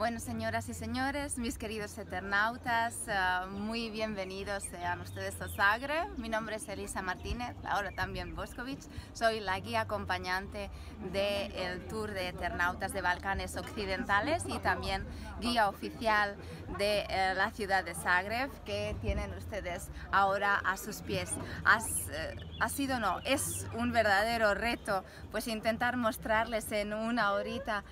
Bueno, señoras y señores, mis queridos eternautas, muy bienvenidos sean ustedes a Zagreb. Mi nombre es Elisa Martínez, ahora también Boskovic. Soy la guía acompañante del Tour de Eternautas de Balcanes Occidentales y también guía oficial de la ciudad de Zagreb, que tienen ustedes ahora a sus pies. Es un verdadero reto pues intentar mostrarles en una horita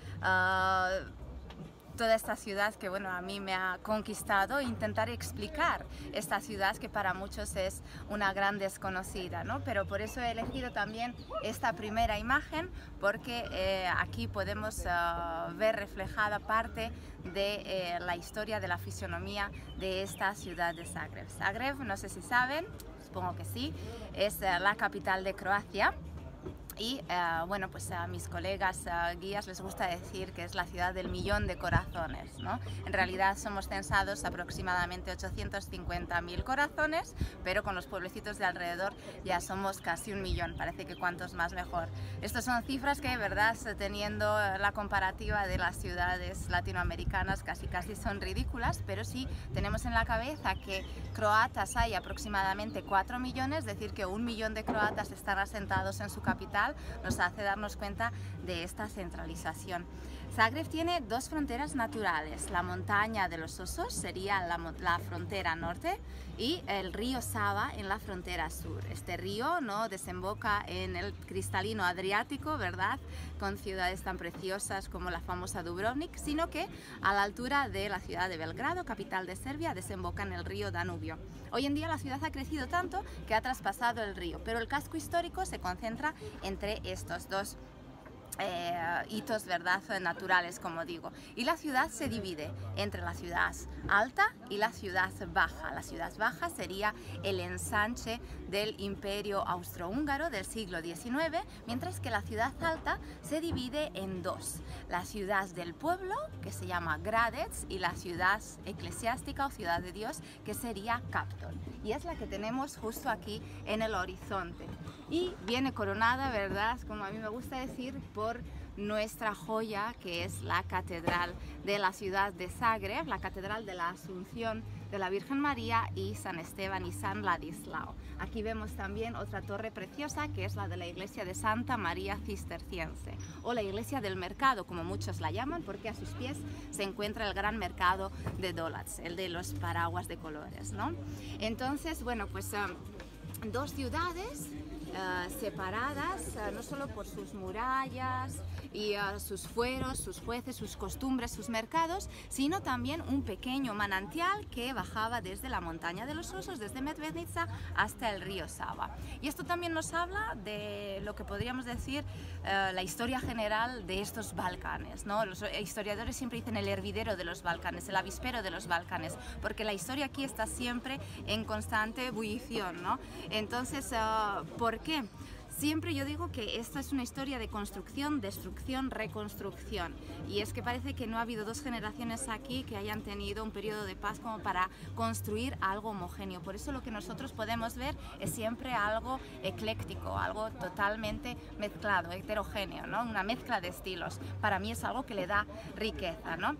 toda esta ciudad que bueno, a mí me ha conquistado, e intentar explicar esta ciudad que para muchos es una gran desconocida, ¿no? Pero por eso he elegido también esta primera imagen, porque aquí podemos ver reflejada parte de la historia de la fisonomía de esta ciudad de Zagreb. Zagreb, no sé si saben, supongo que sí, es la capital de Croacia. Y bueno, pues a mis colegas guías les gusta decir que es la ciudad del millón de corazones, ¿no? En realidad somos censados aproximadamente 850.000 corazones, pero con los pueblecitos de alrededor ya somos casi 1.000.000, parece que cuantos más mejor. Estas son cifras que, verdad, teniendo la comparativa de las ciudades latinoamericanas, casi son ridículas, pero sí tenemos en la cabeza que croatas hay aproximadamente 4 millones, es decir, que 1.000.000 de croatas están asentados en su capital, nos hace darnos cuenta de esta centralización. Zagreb tiene dos fronteras naturales, la montaña de los Osos sería la frontera norte y el río Sava en la frontera sur. Este río no desemboca en el cristalino Adriático, ¿verdad?, con ciudades tan preciosas como la famosa Dubrovnik, sino que a la altura de la ciudad de Belgrado, capital de Serbia, desemboca en el río Danubio. Hoy en día la ciudad ha crecido tanto que ha traspasado el río, pero el casco histórico se concentra entre estos dos hitos, ¿verdad?, naturales, como digo. Y la ciudad se divide entre la ciudad alta y la ciudad baja. La ciudad baja sería el ensanche del Imperio Austrohúngaro del siglo XIX, mientras que la ciudad alta se divide en dos: la ciudad del pueblo, que se llama Gradec, y la ciudad eclesiástica o ciudad de Dios, que sería Kaptol. Y es la que tenemos justo aquí en el horizonte. Y viene coronada, ¿verdad?, como a mí me gusta decir, por nuestra joya, que es la catedral de la ciudad de Zagreb, la catedral de la Asunción de la Virgen María y San Esteban y San Ladislao. Aquí vemos también otra torre preciosa, que es la de la iglesia de Santa María Cisterciense, o la iglesia del mercado, como muchos la llaman, porque a sus pies se encuentra el gran mercado de Dolac, el de los paraguas de colores, ¿no? Entonces, bueno, pues dos ciudades separadas no solo por sus murallas y sus fueros, sus jueces, sus costumbres, sus mercados, sino también un pequeño manantial que bajaba desde la montaña de los Osos, desde Medvednica hasta el río Sava. Y esto también nos habla de lo que podríamos decir la historia general de estos Balcanes, ¿no? Los historiadores siempre dicen el hervidero de los Balcanes, el avispero de los Balcanes, porque la historia aquí está siempre en constante ebullición, ¿no? Entonces, ¿por qué? Siempre yo digo que esta es una historia de construcción, destrucción, reconstrucción, y es que parece que no ha habido dos generaciones aquí que hayan tenido un periodo de paz como para construir algo homogéneo. Por eso lo que nosotros podemos ver es siempre algo ecléctico, algo totalmente mezclado, heterogéneo, ¿no? Una mezcla de estilos. Para mí es algo que le da riqueza, ¿no?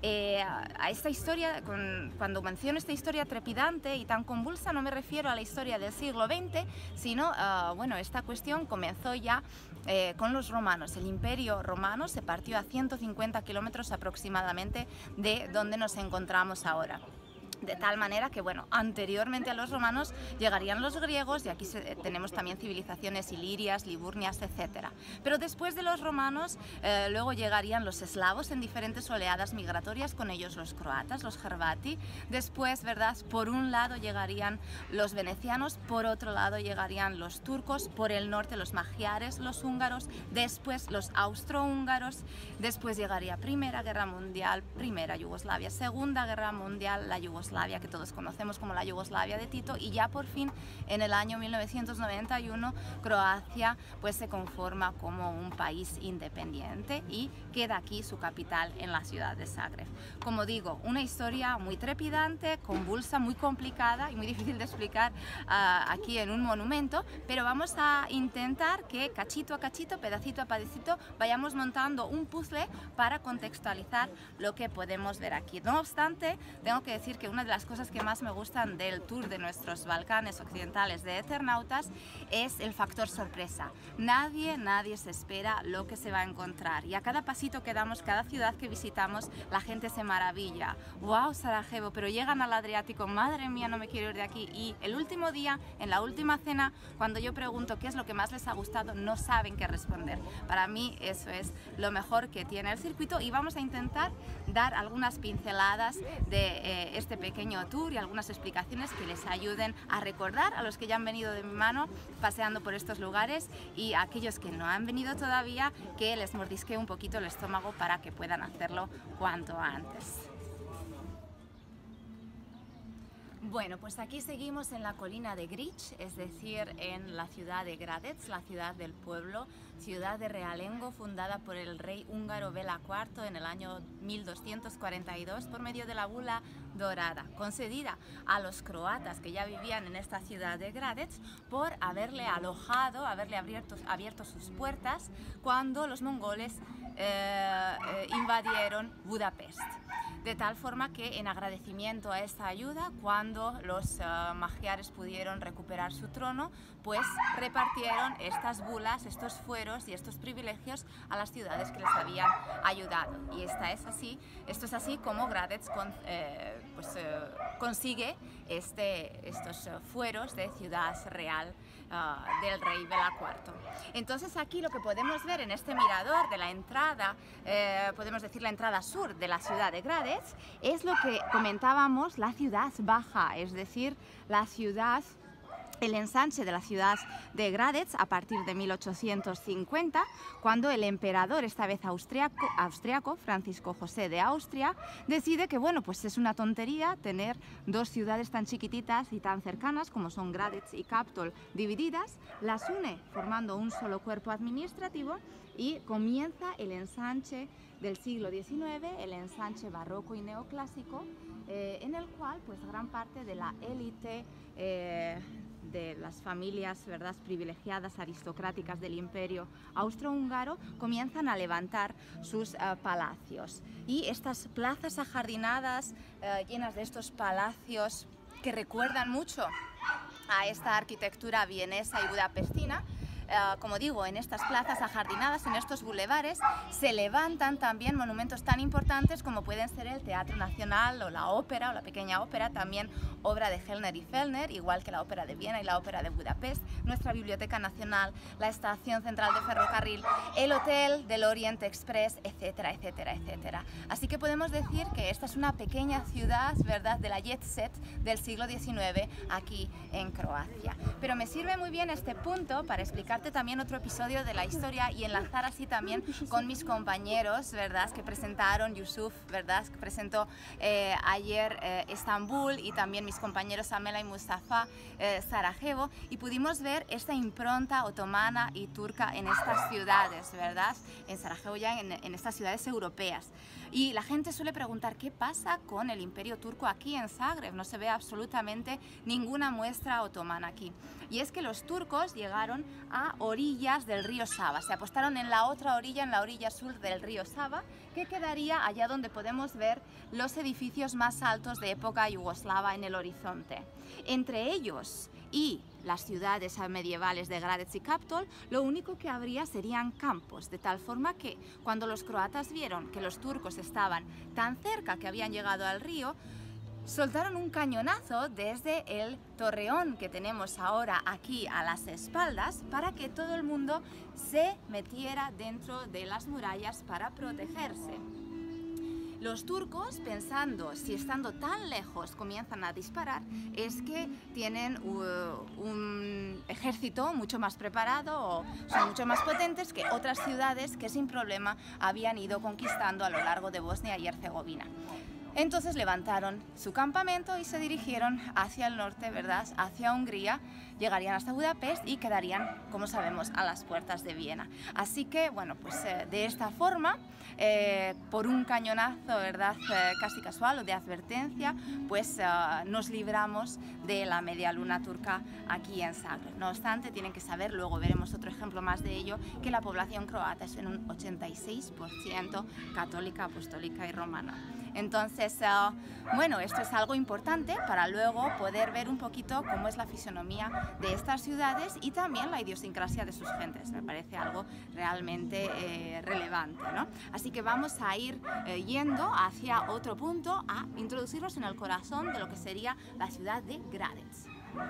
A esta historia, cuando menciono esta historia trepidante y tan convulsa, no me refiero a la historia del siglo XX, sino, bueno, esta cuestión comenzó ya con los romanos. El Imperio Romano se partió a 150 kilómetros aproximadamente de donde nos encontramos ahora. De tal manera que, bueno, anteriormente a los romanos llegarían los griegos, y aquí tenemos también civilizaciones ilirias, liburnias, etc. Pero después de los romanos, luego llegarían los eslavos en diferentes oleadas migratorias, con ellos los croatas, los gervati. Después, ¿verdad?, por un lado llegarían los venecianos, por otro lado llegarían los turcos, por el norte los magiares, los húngaros, después los austrohúngaros, después llegaría Primera Guerra Mundial, Primera Yugoslavia, Segunda Guerra Mundial, la Yugoslavia, Yugoslavia, que todos conocemos como la Yugoslavia de Tito, y ya por fin en el año 1991 Croacia pues se conforma como un país independiente y queda aquí su capital en la ciudad de Zagreb. Como digo, una historia muy trepidante, convulsa, muy complicada y muy difícil de explicar aquí en un monumento, pero vamos a intentar que cachito a cachito, pedacito a pedacito, vayamos montando un puzzle para contextualizar lo que podemos ver aquí. No obstante, tengo que decir que una de las cosas que más me gustan del tour de nuestros Balcanes occidentales de Eternautas es el factor sorpresa. Nadie se espera lo que se va a encontrar, y a cada pasito que damos, cada ciudad que visitamos, la gente se maravilla. ¡Wow, Sarajevo! Pero llegan al Adriático, madre mía, no me quiero ir de aquí. Y el último día, en la última cena, cuando yo pregunto qué es lo que más les ha gustado, no saben qué responder. Para mí eso es lo mejor que tiene el circuito, y vamos a intentar dar algunas pinceladas de este pequeño tour y algunas explicaciones que les ayuden a recordar a los que ya han venido de mi mano paseando por estos lugares, y a aquellos que no han venido todavía, que les mordisque un poquito el estómago para que puedan hacerlo cuanto antes. Bueno, pues aquí seguimos en la colina de Grič, es decir, en la ciudad de Gradec, la ciudad del pueblo, ciudad de realengo fundada por el rey húngaro Béla IV en el año 1242 por medio de la bula dorada, concedida a los croatas que ya vivían en esta ciudad de Gradec por haberle alojado, haberle abierto sus puertas cuando los mongoles invadieron Budapest. De tal forma que en agradecimiento a esta ayuda, cuando los magiares pudieron recuperar su trono, pues repartieron estas bulas, estos fueros y estos privilegios a las ciudades que les habían ayudado. Y esto es así como Gradec consigue estos fueros de ciudad real del rey Béla IV. Entonces aquí lo que podemos ver en este mirador de la entrada, podemos decir la entrada sur de la ciudad de Gradec, es lo que comentábamos, la ciudad baja, es decir, la ciudad, el ensanche de la ciudad de Gradec a partir de 1850, cuando el emperador, esta vez austriaco, Francisco José de Austria, decide que bueno, pues es una tontería tener dos ciudades tan chiquititas y tan cercanas como son Gradec y Kaptol divididas, las une formando un solo cuerpo administrativo y comienza el ensanche del siglo XIX, el ensanche barroco y neoclásico, en el cual pues gran parte de la élite de las familias, ¿verdad?, privilegiadas, aristocráticas del imperio austrohúngaro comienzan a levantar sus palacios. Y estas plazas ajardinadas llenas de estos palacios que recuerdan mucho a esta arquitectura vienesa y budapestina, como digo, en estas plazas ajardinadas, en estos bulevares, se levantan también monumentos tan importantes como pueden ser el Teatro Nacional o la ópera o la Pequeña Ópera, también obra de Hellner y Fellner, igual que la Ópera de Viena y la Ópera de Budapest, nuestra Biblioteca Nacional, la Estación Central de Ferrocarril, el Hotel del Orient Express, etcétera, etcétera, etcétera. Así que podemos decir que esta es una pequeña ciudad, ¿verdad?, de la jet set del siglo XIX aquí en Croacia. Pero me sirve muy bien este punto para explicar también otro episodio de la historia y enlazar así también con mis compañeros, ¿verdad?, que presentaron, Yusuf, ¿verdad?, que presentó ayer Estambul, y también mis compañeros Amela y Mustafa, Sarajevo, y pudimos ver esta impronta otomana y turca en estas ciudades, ¿verdad?, en Sarajevo ya en estas ciudades europeas. Y la gente suele preguntar qué pasa con el imperio turco aquí en Zagreb, no se ve absolutamente ninguna muestra otomana aquí. Y es que los turcos llegaron a orillas del río Sava, se apostaron en la otra orilla, en la orilla sur del río Sava, que quedaría allá donde podemos ver los edificios más altos de época yugoslava en el horizonte. Entre ellos y las ciudades medievales de Gradec y Kaptol, lo único que habría serían campos, de tal forma que cuando los croatas vieron que los turcos estaban tan cerca que habían llegado al río, soltaron un cañonazo desde el torreón que tenemos ahora aquí a las espaldas para que todo el mundo se metiera dentro de las murallas para protegerse. Los turcos, pensando si estando tan lejos comienzan a disparar, es que tienen un ejército mucho más preparado o son mucho más potentes que otras ciudades que sin problema habían ido conquistando a lo largo de Bosnia y Herzegovina. Entonces levantaron su campamento y se dirigieron hacia el norte, ¿verdad? Hacia Hungría, llegarían hasta Budapest y quedarían, como sabemos, a las puertas de Viena. Así que, bueno, pues de esta forma, por un cañonazo, ¿verdad? Casi casual o de advertencia, pues nos libramos de la media luna turca aquí en Zagreb. No obstante, tienen que saber, luego veremos otro ejemplo más de ello, que la población croata es en un 86% católica, apostólica y romana. Entonces, bueno, esto es algo importante para luego poder ver un poquito cómo es la fisonomía de estas ciudades y también la idiosincrasia de sus gentes. Me parece algo realmente relevante, ¿no? Así que vamos a ir yendo hacia otro punto, a introducirnos en el corazón de lo que sería la ciudad de Gradec.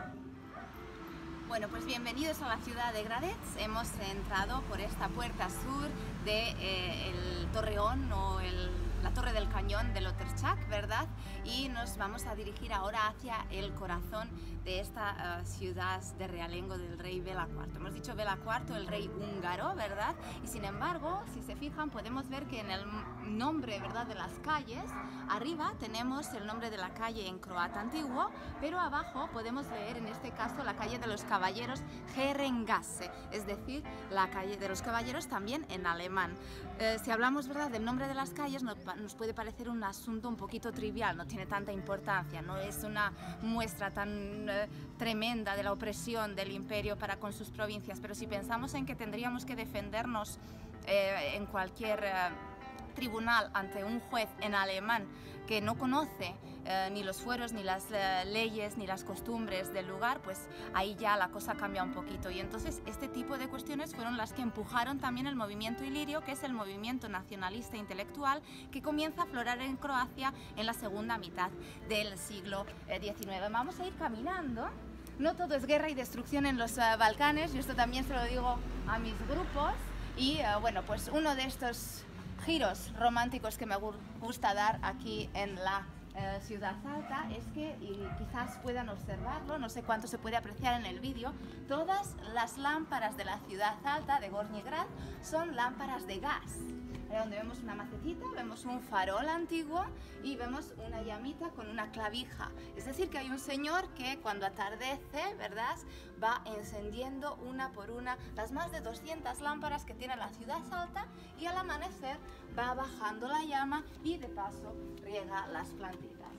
Bueno, pues bienvenidos a la ciudad de Gradec. Hemos entrado por esta puerta sur del Torreón o la Torre del Cañón de Lotterchak, ¿verdad? Y nos vamos a dirigir ahora hacia el corazón de esta ciudad de realengo del rey Bela IV. Hemos dicho Bela IV, el rey húngaro, ¿verdad? Y sin embargo, si se fijan, podemos ver que en el nombre, ¿verdad?, de las calles, arriba tenemos el nombre de la calle en croata antiguo, pero abajo podemos leer, en este caso, la calle de los caballeros Herrengasse, es decir, la calle de los caballeros también en alemán. Si hablamos, ¿verdad?, del nombre de las calles, nos puede parecer un asunto un poquito trivial, no tiene tanta importancia, no es una muestra tan tremenda de la opresión del imperio para con sus provincias, pero si pensamos en que tendríamos que defendernos en cualquier tribunal ante un juez en alemán que no conoce ni los fueros, ni las leyes, ni las costumbres del lugar, pues ahí ya la cosa cambia un poquito. Y entonces este tipo de cuestiones fueron las que empujaron también el movimiento ilirio, que es el movimiento nacionalista intelectual que comienza a aflorar en Croacia en la segunda mitad del siglo XIX. Vamos a ir caminando. No todo es guerra y destrucción en los Balcanes, y esto también se lo digo a mis grupos. Y bueno, pues uno de estos giros románticos que me gusta dar aquí en la Ciudad Alta es que, y quizás puedan observarlo, no sé cuánto se puede apreciar en el vídeo, todas las lámparas de la Ciudad Alta de Gornji Grad son lámparas de gas. Donde vemos una macetita, vemos un farol antiguo y vemos una llamita con una clavija. Es decir, que hay un señor que cuando atardece, ¿verdad?, va encendiendo una por una las más de 200 lámparas que tiene la Ciudad Alta, y al amanecer va bajando la llama y de paso riega las plantitas.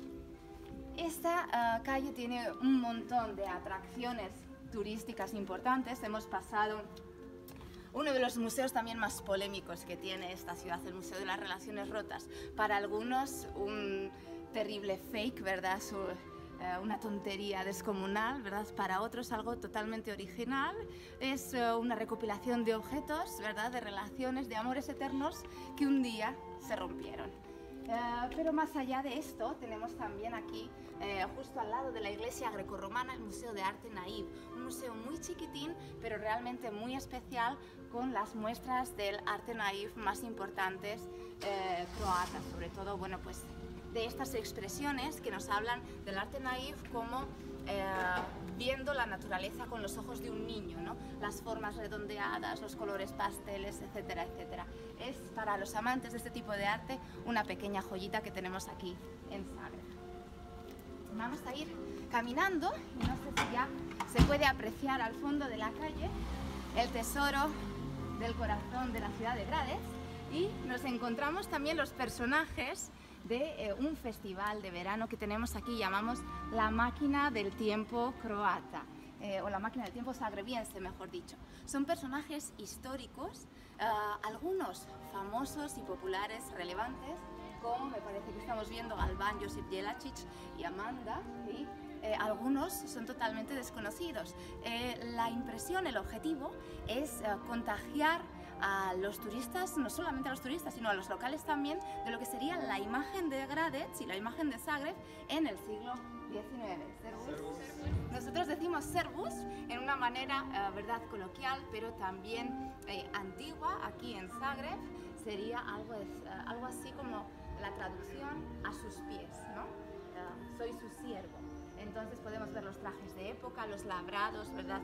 Esta calle tiene un montón de atracciones turísticas importantes. Hemos pasado uno de los museos también más polémicos que tiene esta ciudad, el Museo de las Relaciones Rotas. Para algunos un terrible fake, ¿verdad?, una tontería descomunal, ¿verdad? Para otros algo totalmente original. Es una recopilación de objetos, ¿verdad?, de relaciones, de amores eternos que un día se rompieron. Pero más allá de esto, tenemos también aquí, justo al lado de la iglesia grecorromana, el Museo de Arte Naiv, un museo muy chiquitín, pero realmente muy especial, con las muestras del arte naiv más importantes croatas, sobre todo, bueno, pues de estas expresiones que nos hablan del arte naiv como viendo la naturaleza con los ojos de un niño, ¿no? Las formas redondeadas, los colores pasteles, etcétera, etcétera. Es para los amantes de este tipo de arte una pequeña joyita que tenemos aquí en Zagreb. Vamos a ir caminando, y no sé si ya se puede apreciar al fondo de la calle el tesoro del corazón de la ciudad de Gradec, y nos encontramos también los personajes de un festival de verano que tenemos aquí, llamamos la máquina del tiempo croata, o la máquina del tiempo zagrebiense, mejor dicho. Son personajes históricos, algunos famosos y populares, relevantes, como me parece que estamos viendo Alban Josip Jelačić y Amanda, ¿sí? Algunos son totalmente desconocidos. La impresión, el objetivo es contagiar a los turistas, no solamente a los turistas, sino a los locales también, de lo que sería la imagen de Gradec y la imagen de Zagreb en el siglo XIX. Nosotros decimos Servus en una manera, verdad, coloquial, pero también antigua. Aquí en Zagreb sería algo así como la traducción a sus pies, ¿no? Soy su siervo. Entonces podemos ver los trajes de época, los labrados, ¿verdad?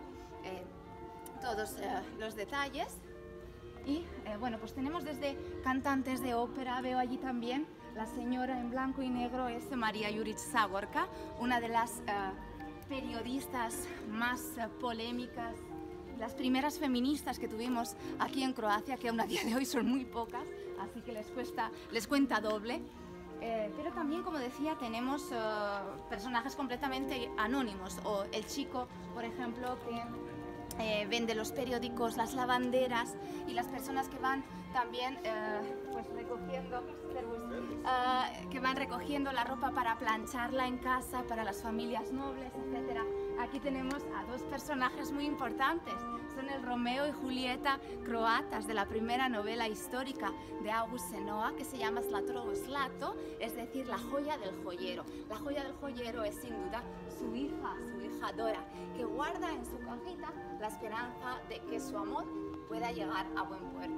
Todos los detalles. Y bueno, pues tenemos desde cantantes de ópera, veo allí también La señora en blanco y negro es María Jurić-Zagorka, una de las periodistas más polémicas, las primeras feministas que tuvimos aquí en Croacia, que aún a día de hoy son muy pocas, así que les cuenta doble. Pero también, como decía, tenemos personajes completamente anónimos, o el chico, por ejemplo, que vende los periódicos, las lavanderas, y las personas que van también pues recogiendo la ropa para plancharla en casa para las familias nobles, etc. Aquí tenemos a dos personajes muy importantes. Son el Romeo y Julieta croatas de la primera novela histórica de August Šenoa, que se llama Zlato Zlato, es decir, la joya del joyero. La joya del joyero es sin duda su hija Dora, que guarda en su cajita la esperanza de que su amor pueda llegar a buen puerto.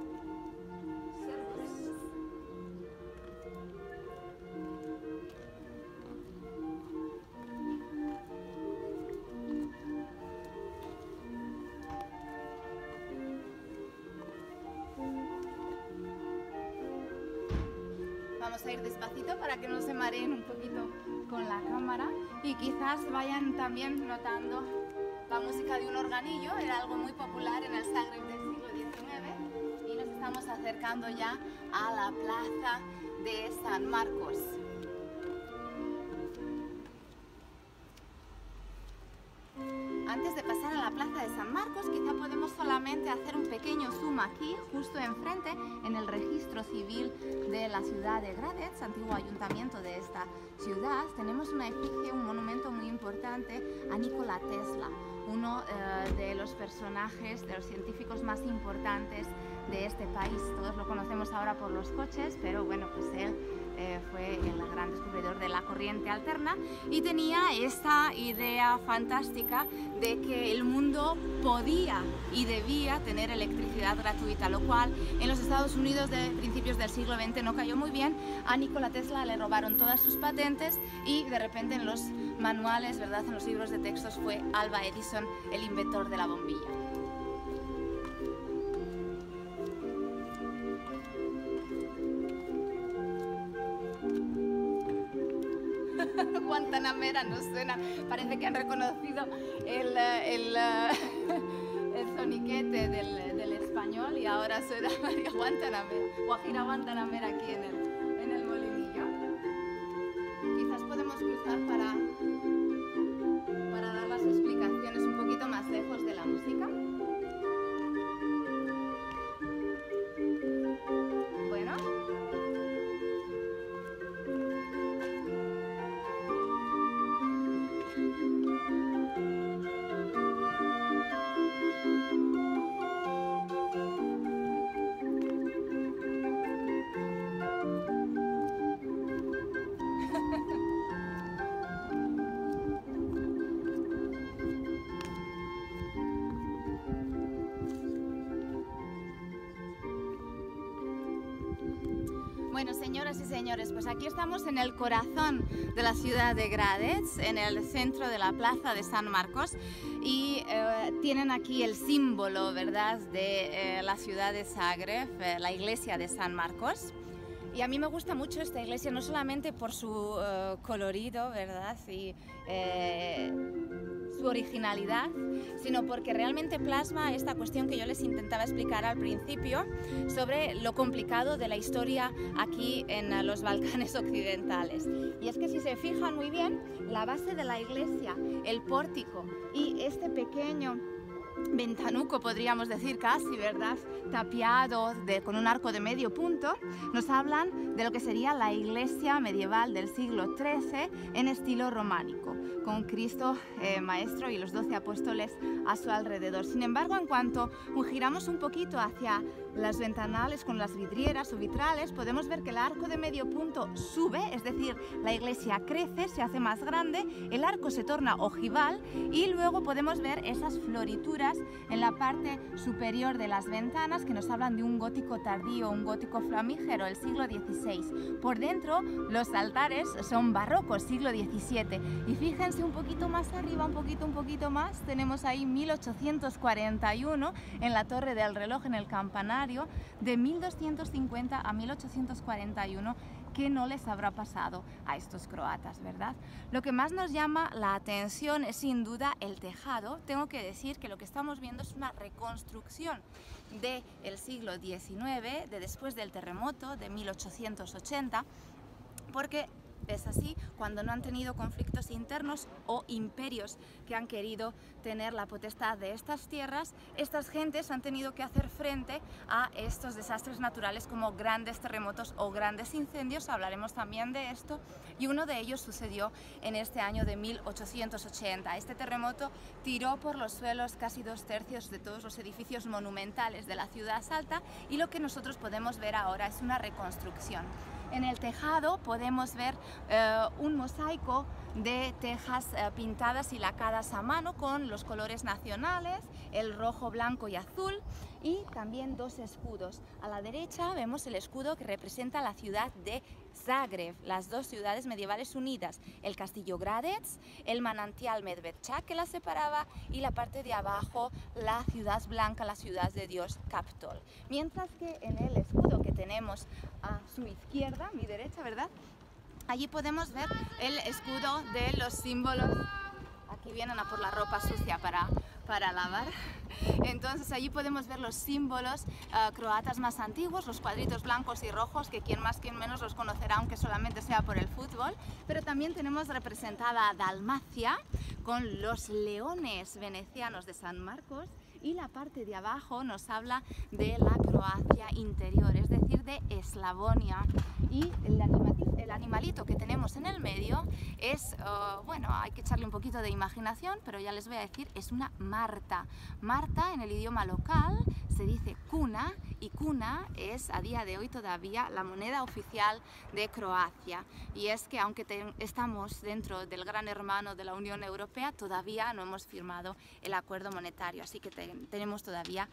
Vamos a ir despacito para que no se mareen un poquito con la cámara y quizás vayan también notando la música de un organillo. Era algo muy popular en el Zagreb del siglo XIX, y nos estamos acercando ya a la plaza de San Marcos. Antes de pasar a la plaza de San Marcos, quizá podemos solamente hacer un pequeño zoom aquí, justo enfrente, en el registro civil de la ciudad de Gradec, antiguo ayuntamiento de esta ciudad. Tenemos una efigie, un monumento muy importante a Nikola Tesla, uno de los personajes, de los científicos más importantes de este país. Todos lo conocemos ahora por los coches, pero bueno, pues él fue el gran descubridor de la corriente alterna y tenía esta idea fantástica de que el mundo podía y debía tener electricidad gratuita, lo cual en los Estados Unidos de principios del siglo XX no cayó muy bien. A Nikola Tesla le robaron todas sus patentes y de repente en los manuales, ¿verdad?, en los libros de textos, fue Alva Edison el inventor de la bombilla. Guantanamera nos suena, parece que han reconocido el soniquete del español, y ahora suena María Guantanamera, Guajira Guantanamera aquí en el molinillo. Quizás podemos cruzar para dar las explicaciones un poquito más lejos de la música. Bueno. Bueno, señoras y señores, pues aquí estamos en el corazón de la ciudad de Gradec, en el centro de la plaza de San Marcos, y tienen aquí el símbolo, ¿verdad?, de la ciudad de Zagreb, la iglesia de San Marcos. Y a mí me gusta mucho esta iglesia, no solamente por su colorido, ¿verdad?, y su originalidad, sino porque realmente plasma esta cuestión que yo les intentaba explicar al principio sobre lo complicado de la historia aquí en los Balcanes occidentales. Y es que si se fijan muy bien, la base de la iglesia, el pórtico y este pequeño ventanuco, podríamos decir casi, ¿verdad?, tapiado con un arco de medio punto, nos hablan de lo que sería la iglesia medieval del siglo XIII en estilo románico, con Cristo Maestro y los 12 apóstoles a su alrededor. Sin embargo, en cuanto giramos un poquito hacia las ventanales con las vidrieras o vitrales, podemos ver que el arco de medio punto sube, es decir, la iglesia crece, se hace más grande, el arco se torna ojival y luego podemos ver esas florituras en la parte superior de las ventanas que nos hablan de un gótico tardío, un gótico flamígero, el siglo XVI. Por dentro, los altares son barrocos, siglo XVII. Y fíjense un poquito más arriba, un poquito más, tenemos ahí 1841 en la torre del reloj, en el campanario, de 1250 a 1841, ¿qué no les habrá pasado a estos croatas, verdad? Lo que más nos llama la atención es sin duda el tejado. Tengo que decir que lo que estamos viendo es una reconstrucción del siglo XIX, de después del terremoto de 1880, porque es así, cuando no han tenido conflictos internos o imperios que han querido tener la potestad de estas tierras, estas gentes han tenido que hacer frente a estos desastres naturales como grandes terremotos o grandes incendios. Hablaremos también de esto, y uno de ellos sucedió en este año de 1880. Este terremoto tiró por los suelos casi 2/3 de todos los edificios monumentales de la ciudad alta, y lo que nosotros podemos ver ahora es una reconstrucción. En el tejado podemos ver un mosaico de tejas pintadas y lacadas a mano con los colores nacionales, el rojo, blanco y azul, y también dos escudos. A la derecha vemos el escudo que representa la ciudad de Zagreb, las dos ciudades medievales unidas, el castillo Gradec, el manantial Medvedčak que la separaba, y la parte de abajo la ciudad blanca, la ciudad de Dios Kaptol. Mientras que en el escudo que tenemos a su izquierda, mi derecha, ¿verdad? Allí podemos ver el escudo de los símbolos. Aquí vienen a por la ropa sucia para lavar. Entonces allí podemos ver los símbolos croatas más antiguos, los cuadritos blancos y rojos, que quien más quien menos los conocerá, aunque solamente sea por el fútbol. Pero también tenemos representada a Dalmacia con los leones venecianos de San Marcos, y la parte de abajo nos habla de la Croacia interior, es decir, de Eslavonia. Y el animalito que tenemos en el medio es, bueno, hay que echarle un poquito de imaginación, pero ya les voy a decir, es una marta. Marta en el idioma local se dice kuna, y kuna es a día de hoy todavía la moneda oficial de Croacia. Y es que aunque estamos dentro del gran hermano de la Unión Europea, todavía no hemos firmado el acuerdo monetario, así que tenemos todavía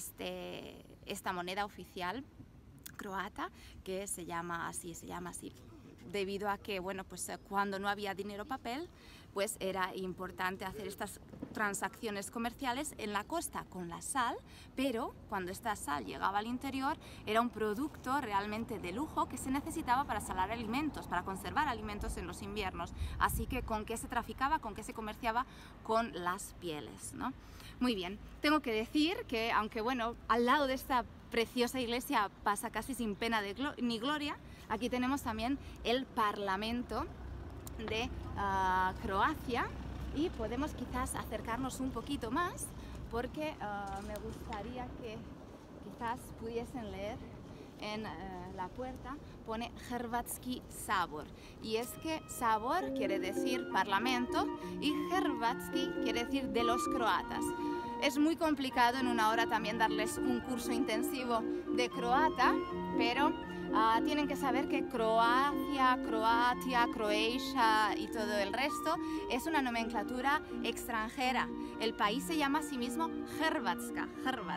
esta moneda oficial croata, que se llama así, debido a que, bueno, pues cuando no había dinero papel, pues era importante hacer estas transacciones comerciales en la costa con la sal, pero cuando esta sal llegaba al interior era un producto realmente de lujo que se necesitaba para salar alimentos, para conservar alimentos en los inviernos. Así que ¿con qué se traficaba? ¿Con qué se comerciaba? Con las pieles, ¿no? Muy bien, tengo que decir que, aunque bueno, al lado de esta preciosa iglesia pasa casi sin pena ni gloria, aquí tenemos también el Parlamento de Croacia, y podemos quizás acercarnos un poquito más, porque me gustaría que quizás pudiesen leer en la puerta, pone Hrvatski Sabor, y es que Sabor quiere decir parlamento y Hrvatski quiere decir de los croatas. Es muy complicado en una hora también darles un curso intensivo de croata, pero tienen que saber que Croacia, Croatia, Croatia y todo el resto es una nomenclatura extranjera. El país se llama a sí mismo Hrvatska,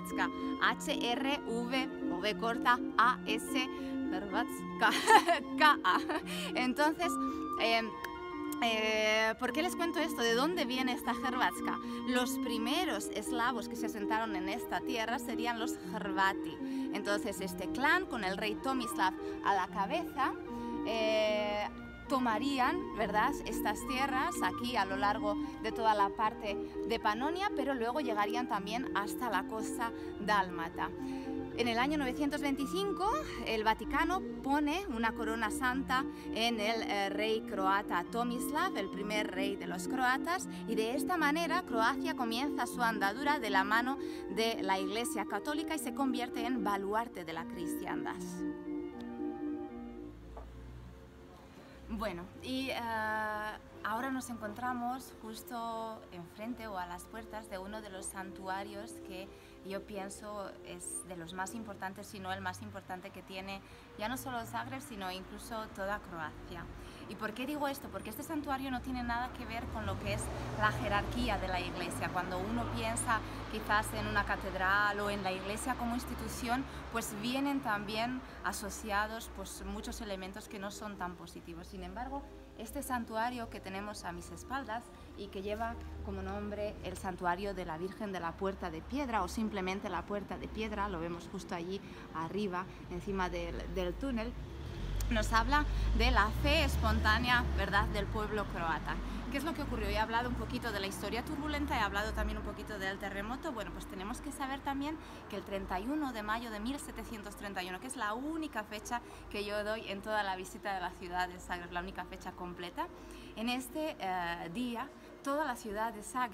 H-R-V o V corta A-S, Hrvatska, K-A. Entonces, ¿por qué les cuento esto? ¿De dónde viene esta Hrvatska? Los primeros eslavos que se asentaron en esta tierra serían los Hrvati. Entonces este clan, con el rey Tomislav a la cabeza, tomarían, ¿verdad?, estas tierras aquí a lo largo de toda la parte de Panonia, pero luego llegarían también hasta la costa dálmata. En el año 925 el Vaticano pone una corona santa en el rey croata Tomislav, el primer rey de los croatas, y de esta manera Croacia comienza su andadura de la mano de la Iglesia Católica y se convierte en baluarte de la cristiandad. Bueno, y ahora nos encontramos justo enfrente o a las puertas de uno de los santuarios que yo pienso es de los más importantes, si no el más importante que tiene ya no solo Zagreb, sino incluso toda Croacia. ¿Y por qué digo esto? Porque este santuario no tiene nada que ver con lo que es la jerarquía de la iglesia. Cuando uno piensa quizás en una catedral o en la iglesia como institución, pues vienen también asociados pues muchos elementos que no son tan positivos. Sin embargo, este santuario que tenemos a mis espaldas y que lleva como nombre el santuario de la Virgen de la Puerta de Piedra, o simplemente la Puerta de Piedra, lo vemos justo allí arriba, encima del túnel, nos habla de la fe espontánea, ¿verdad?, del pueblo croata. ¿Qué es lo que ocurrió? He hablado un poquito de la historia turbulenta, he hablado también un poquito del terremoto. Bueno, pues tenemos que saber también que el 31 de mayo de 1731, que es la única fecha que yo doy en toda la visita de la ciudad de Zagreb, la única fecha completa, en este día toda la ciudad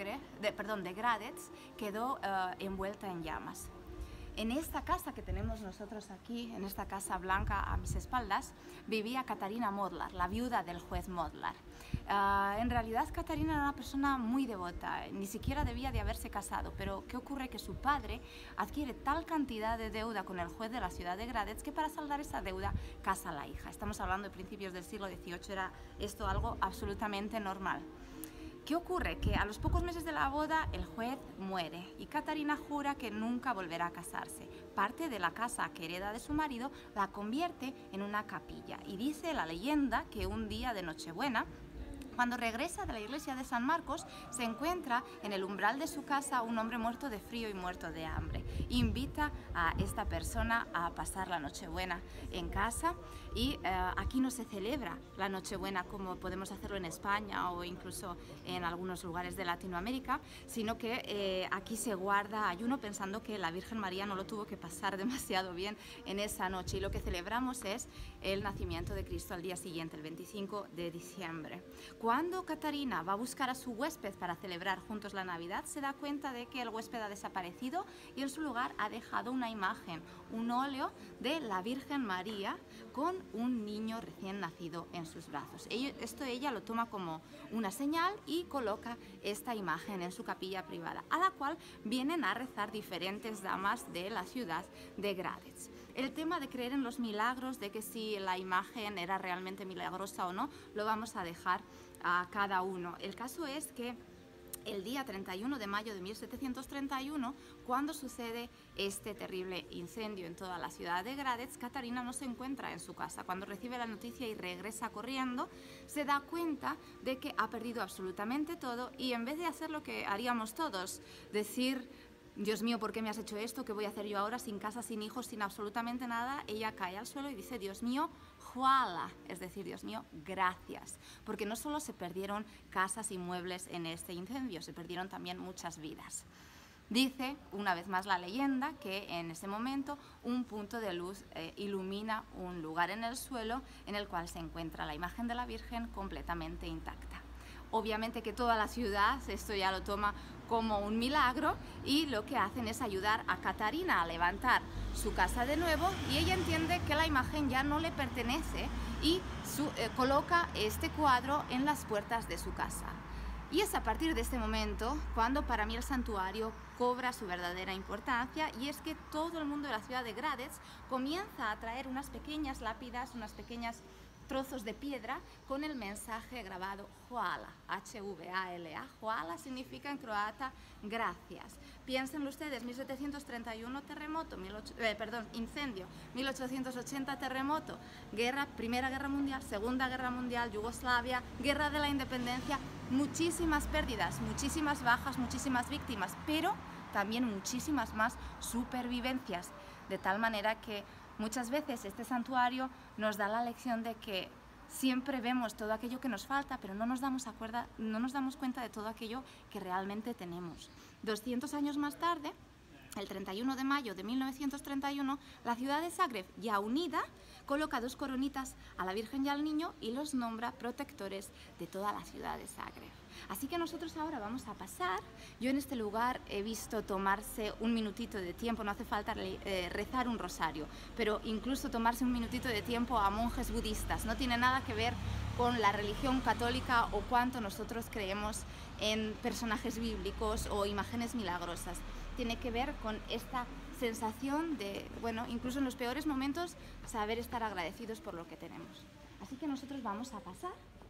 de Gradec quedó envuelta en llamas. En esta casa que tenemos nosotros aquí, en esta casa blanca a mis espaldas, vivía Katarina Modlar, la viuda del juez Modlar. En realidad Katarina era una persona muy devota, ni siquiera debía de haberse casado, pero ¿qué ocurre? Que su padre adquiere tal cantidad de deuda con el juez de la ciudad de Gradec que para saldar esa deuda casa a la hija. Estamos hablando de principios del siglo XVIII, era esto algo absolutamente normal. ¿Qué ocurre? Que a los pocos meses de la boda el juez muere y Katarina jura que nunca volverá a casarse. Parte de la casa que hereda de su marido la convierte en una capilla y dice la leyenda que un día de Nochebuena, cuando regresa de la iglesia de San Marcos, se encuentra en el umbral de su casa un hombre muerto de frío y muerto de hambre. Invita a esta persona a pasar la Nochebuena en casa y aquí no se celebra la Nochebuena como podemos hacerlo en España o incluso en algunos lugares de Latinoamérica, sino que aquí se guarda ayuno pensando que la Virgen María no lo tuvo que pasar demasiado bien en esa noche y lo que celebramos es el nacimiento de Cristo al día siguiente, el 25 de diciembre. Cuando Katarina va a buscar a su huésped para celebrar juntos la Navidad, se da cuenta de que el huésped ha desaparecido y en su lugar ha dejado una imagen, un óleo de la Virgen María con un niño recién nacido en sus brazos. Esto ella lo toma como una señal y coloca esta imagen en su capilla privada, a la cual vienen a rezar diferentes damas de la ciudad de Gradec. El tema de creer en los milagros, de que si la imagen era realmente milagrosa o no, lo vamos a dejar a cada uno. El caso es que el día 31 de mayo de 1731, cuando sucede este terrible incendio en toda la ciudad de Gradec, Katarina no se encuentra en su casa. Cuando recibe la noticia y regresa corriendo, se da cuenta de que ha perdido absolutamente todo y en vez de hacer lo que haríamos todos, decir: Dios mío, ¿por qué me has hecho esto? ¿Qué voy a hacer yo ahora sin casa, sin hijos, sin absolutamente nada? Ella cae al suelo y dice: Dios mío, hvala, es decir, Dios mío, gracias. Porque no solo se perdieron casas y muebles en este incendio, se perdieron también muchas vidas. Dice, una vez más la leyenda, que en ese momento un punto de luz ilumina un lugar en el suelo en el cual se encuentra la imagen de la Virgen completamente intacta. Obviamente que toda la ciudad esto ya lo toma como un milagro y lo que hacen es ayudar a Katarina a levantar su casa de nuevo y ella entiende que la imagen ya no le pertenece y coloca este cuadro en las puertas de su casa. Y es a partir de este momento cuando para mí el santuario cobra su verdadera importancia y es que todo el mundo de la ciudad de Gradec comienza a traer unas pequeñas lápidas, unas pequeñas trozos de piedra con el mensaje grabado hvala, H-V-A-L-A. Hvala significa en croata gracias. Piénsenlo ustedes, 1731 terremoto, incendio, 1880 terremoto, guerra, Primera Guerra Mundial, Segunda Guerra Mundial, Yugoslavia, Guerra de la Independencia, muchísimas pérdidas, muchísimas bajas, muchísimas víctimas, pero también muchísimas más supervivencias, de tal manera que muchas veces este santuario nos da la lección de que siempre vemos todo aquello que nos falta, pero no nos damos cuenta de todo aquello que realmente tenemos. 200 años más tarde, el 31 de mayo de 1931, la ciudad de Zagreb, ya unida, coloca dos coronitas a la Virgen y al Niño y los nombra protectores de toda la ciudad de Zagreb. Así que nosotros ahora vamos a pasar. Yo en este lugar he visto tomarse un minutito de tiempo, no hace falta rezar un rosario, pero incluso tomarse un minutito de tiempo a monjes budistas. No tiene nada que ver con la religión católica o cuánto nosotros creemos en personajes bíblicos o imágenes milagrosas. Tiene que ver con esta sensación de, bueno, incluso en los peores momentos, saber estar agradecidos por lo que tenemos. Así que nosotros vamos a pasar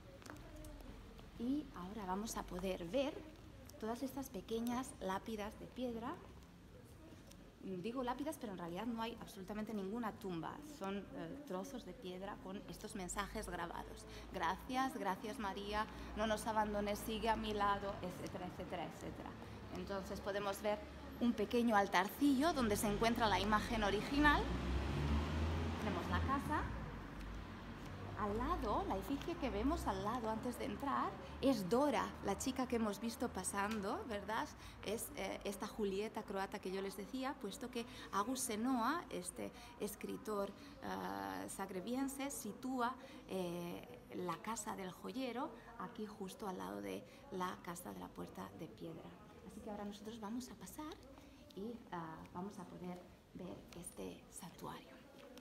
y ahora vamos a poder ver todas estas pequeñas lápidas de piedra. Digo lápidas, pero en realidad no hay absolutamente ninguna tumba. Son trozos de piedra con estos mensajes grabados. Gracias, gracias María, no nos abandones, sigue a mi lado, etcétera, etcétera, etcétera. Entonces podemos ver un pequeño altarcillo donde se encuentra la imagen original. Tenemos la casa Al lado, la efigie que vemos al lado antes de entrar es Dora, la chica que hemos visto pasando, ¿verdad? Es esta Julieta croata que yo les decía, puesto que August Senoa, este escritor zagrebiense, sitúa la casa del joyero aquí justo al lado de la casa de la Puerta de Piedra. Así que ahora nosotros vamos a pasar y vamos a poder ver este santuario.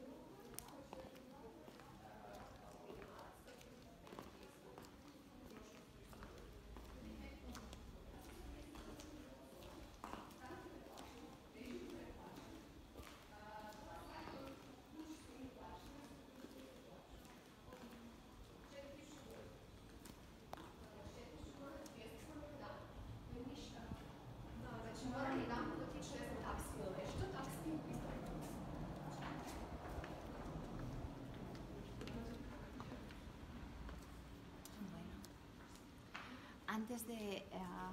Antes de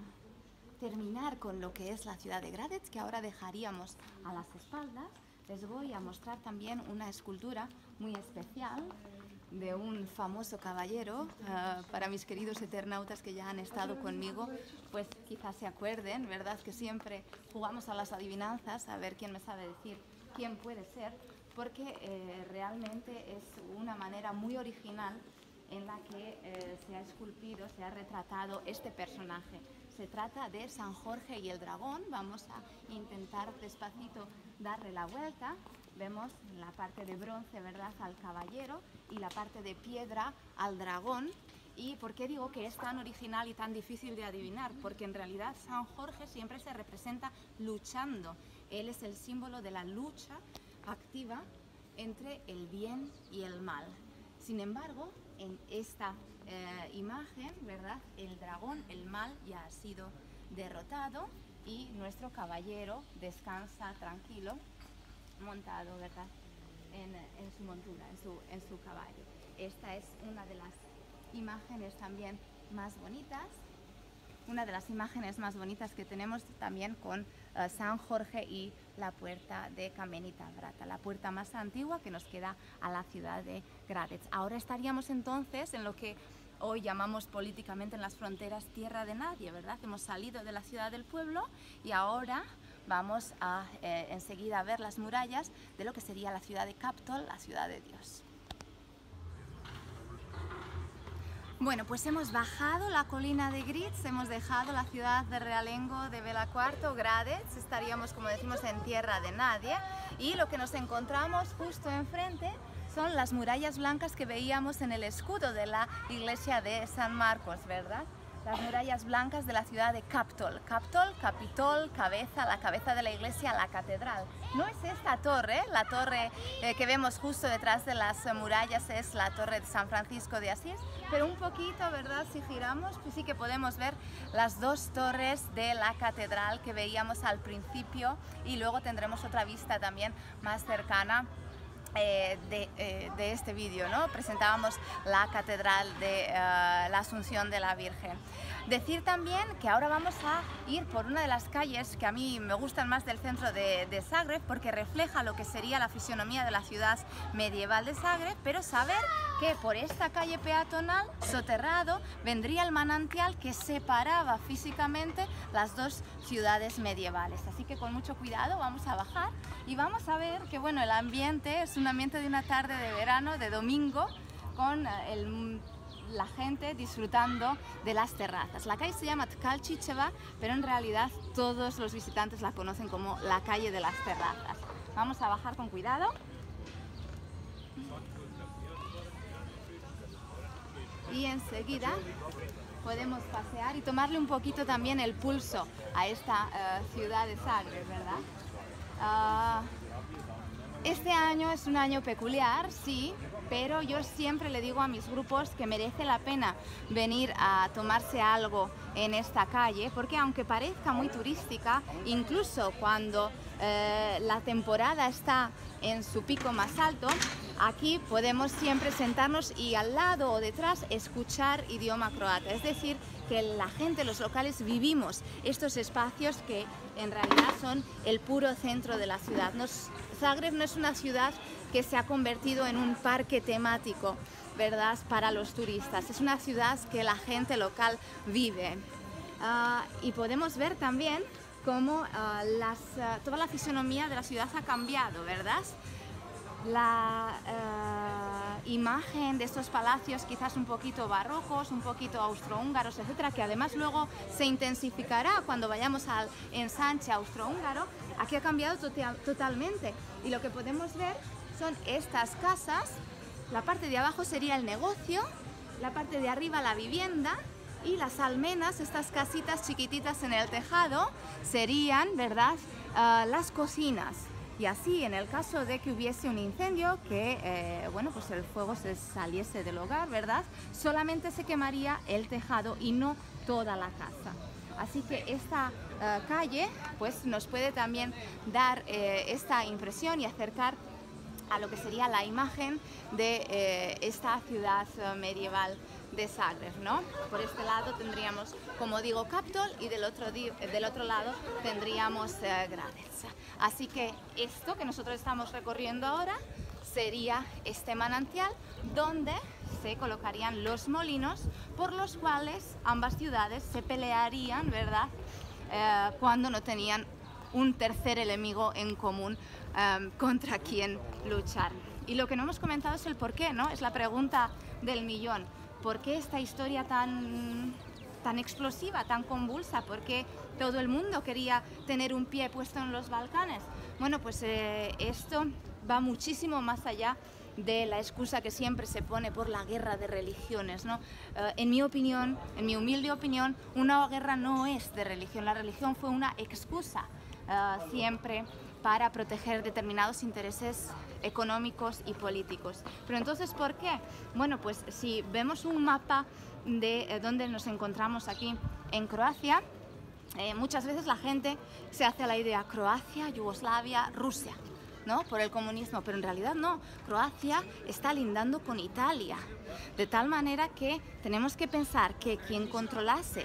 terminar con lo que es la ciudad de Gradec, que ahora dejaríamos a las espaldas, les voy a mostrar también una escultura muy especial de un famoso caballero. Para mis queridos eternautas que ya han estado conmigo, pues quizás se acuerden, ¿verdad? Que siempre jugamos a las adivinanzas, a ver quién me sabe decir quién puede ser, porque realmente es una manera muy original en la que se ha esculpido, se ha retratado este personaje. Se trata de San Jorge y el dragón. Vamos a intentar despacito darle la vuelta. Vemos la parte de bronce, ¿verdad?, al caballero, y la parte de piedra al dragón. ¿Y por qué digo que es tan original y tan difícil de adivinar? Porque en realidad San Jorge siempre se representa luchando. Él es el símbolo de la lucha activa entre el bien y el mal. Sin embargo, en esta imagen, ¿verdad?, el dragón, el mal, ya ha sido derrotado y nuestro caballero descansa tranquilo, montado, ¿verdad?, en su montura, en su caballo. Esta es una de las imágenes también más bonitas. Una de las imágenes más bonitas que tenemos también con San Jorge y la puerta de Kamenita Vrata, la puerta más antigua que nos queda a la ciudad de Gradec. Ahora estaríamos entonces en lo que hoy llamamos políticamente en las fronteras tierra de nadie, ¿verdad? Hemos salido de la ciudad del pueblo y ahora vamos a enseguida a ver las murallas de lo que sería la ciudad de Kaptol, la ciudad de Dios. Bueno, pues hemos bajado la colina de Grits, hemos dejado la ciudad de Realengo de Bela IV, Gradec, estaríamos, como decimos, en tierra de nadie, y lo que nos encontramos justo enfrente son las murallas blancas que veíamos en el escudo de la iglesia de San Marcos, ¿verdad? Las murallas blancas de la ciudad de Kaptol. Kaptol, Capitol, cabeza, la cabeza de la iglesia, la catedral. No es esta torre, la torre que vemos justo detrás de las murallas es la torre de San Francisco de Asís, pero un poquito, ¿verdad?, si giramos, pues sí que podemos ver las dos torres de la catedral que veíamos al principio, y luego tendremos otra vista también más cercana de este vídeo, ¿no? Presentábamos la catedral de la Asunción de la Virgen. Decir también que ahora vamos a ir por una de las calles que a mí me gustan más del centro de Zagreb, porque refleja lo que sería la fisonomía de la ciudad medieval de Zagreb, pero saber que por esta calle peatonal, soterrado, vendría el manantial que separaba físicamente las dos ciudades medievales. Así que con mucho cuidado vamos a bajar y vamos a ver que, bueno, el ambiente es un ambiente de una tarde de verano, de domingo, con la gente disfrutando de las terrazas. La calle se llama Tkalchicheva, pero en realidad todos los visitantes la conocen como la calle de las terrazas. Vamos a bajar con cuidado. Y enseguida podemos pasear y tomarle un poquito también el pulso a esta ciudad de Zagreb, ¿verdad? Este año es un año peculiar, sí, pero yo siempre le digo a mis grupos que merece la pena venir a tomarse algo en esta calle, porque aunque parezca muy turística, incluso cuando la temporada está en su pico más alto, aquí podemos siempre sentarnos y al lado o detrás escuchar idioma croata. Es decir, que la gente, los locales, vivimos estos espacios que en realidad son el puro centro de la ciudad. Zagreb no es una ciudad que se ha convertido en un parque temático. ¿verdad?, para los turistas. Es una ciudad que la gente local vive. Y podemos ver también cómo toda la fisonomía de la ciudad ha cambiado, ¿verdad? La imagen de estos palacios quizás un poquito barrocos, un poquito austrohúngaros, etcétera, que además luego se intensificará cuando vayamos al ensanche austrohúngaro, aquí ha cambiado totalmente. Y lo que podemos ver son estas casas. La parte de abajo sería el negocio, la parte de arriba la vivienda, y las almenas, estas casitas chiquititas en el tejado, serían, ¿verdad?, las cocinas. Y así, en el caso de que hubiese un incendio, que bueno, pues el fuego se saliese del hogar, ¿verdad?, solamente se quemaría el tejado y no toda la casa. Así que esta calle pues nos puede también dar esta impresión y acercar a lo que sería la imagen de esta ciudad medieval de Zagreb, ¿no? Por este lado tendríamos, como digo, Kaptol, y del otro lado tendríamos Gradec. Así que esto que nosotros estamos recorriendo ahora sería este manantial donde se colocarían los molinos por los cuales ambas ciudades se pelearían, ¿verdad?, cuando no tenían un tercer enemigo en común contra quien luchar. Y lo que no hemos comentado es el por qué, ¿no? Es la pregunta del millón. ¿Por qué esta historia tan explosiva, tan convulsa? ¿Por qué todo el mundo quería tener un pie puesto en los Balcanes? Bueno, pues esto va muchísimo más allá de la excusa que siempre se pone por la guerra de religiones, ¿no? En mi opinión, en mi humilde opinión, una guerra no es de religión. La religión fue una excusa siempre para proteger determinados intereses económicos y políticos. Pero entonces, ¿por qué? Bueno, pues si vemos un mapa de donde nos encontramos aquí en Croacia, muchas veces la gente se hace la idea Croacia, Yugoslavia, Rusia, ¿no?, por el comunismo, pero en realidad no. Croacia está lindando con Italia, de tal manera que tenemos que pensar que quien controlase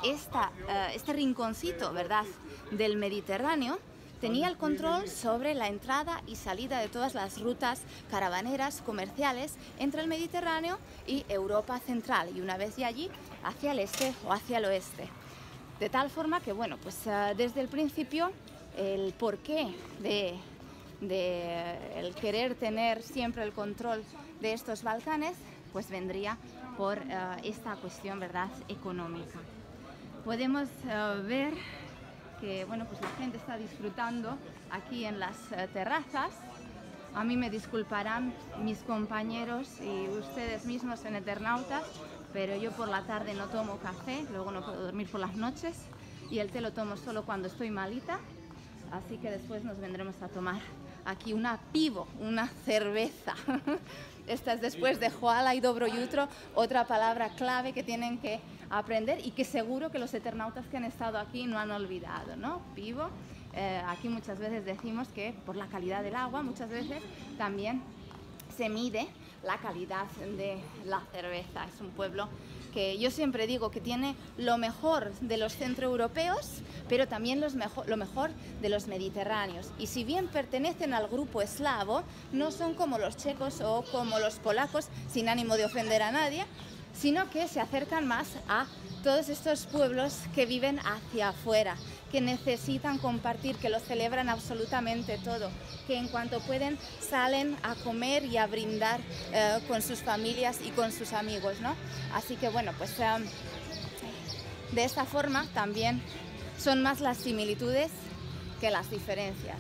este rinconcito, ¿verdad?, del Mediterráneo, tenía el control sobre la entrada y salida de todas las rutas caravaneras comerciales entre el Mediterráneo y Europa Central, y una vez de allí hacia el este o hacia el oeste. De tal forma que, bueno, pues desde el principio el porqué de el querer tener siempre el control de estos Balcanes, pues vendría por esta cuestión, ¿verdad?, económica. Podemos ver que, bueno, pues la gente está disfrutando aquí en las terrazas. A mí me disculparán mis compañeros y ustedes mismos en Eternautas, pero yo por la tarde no tomo café, luego no puedo dormir por las noches, y el té lo tomo solo cuando estoy malita, así que después nos vendremos a tomar aquí una pivo, una cerveza. Esta es, después de Joala y Dobro Jutro, otra palabra clave que tienen que aprender y que seguro que los eternautas que han estado aquí no han olvidado, ¿no? Pivo. Aquí muchas veces decimos que por la calidad del agua, muchas veces también se mide la calidad de la cerveza. Es un pueblo que yo siempre digo que tiene lo mejor de los centroeuropeos, pero también lo mejor de los mediterráneos. Y si bien pertenecen al grupo eslavo, no son como los checos o como los polacos, sin ánimo de ofender a nadie, sino que se acercan más a todos estos pueblos que viven hacia afuera, que necesitan compartir, que lo celebran absolutamente todo, que en cuanto pueden salen a comer y a brindar con sus familias y con sus amigos, ¿no? Así que, bueno, pues de esta forma también son más las similitudes que las diferencias.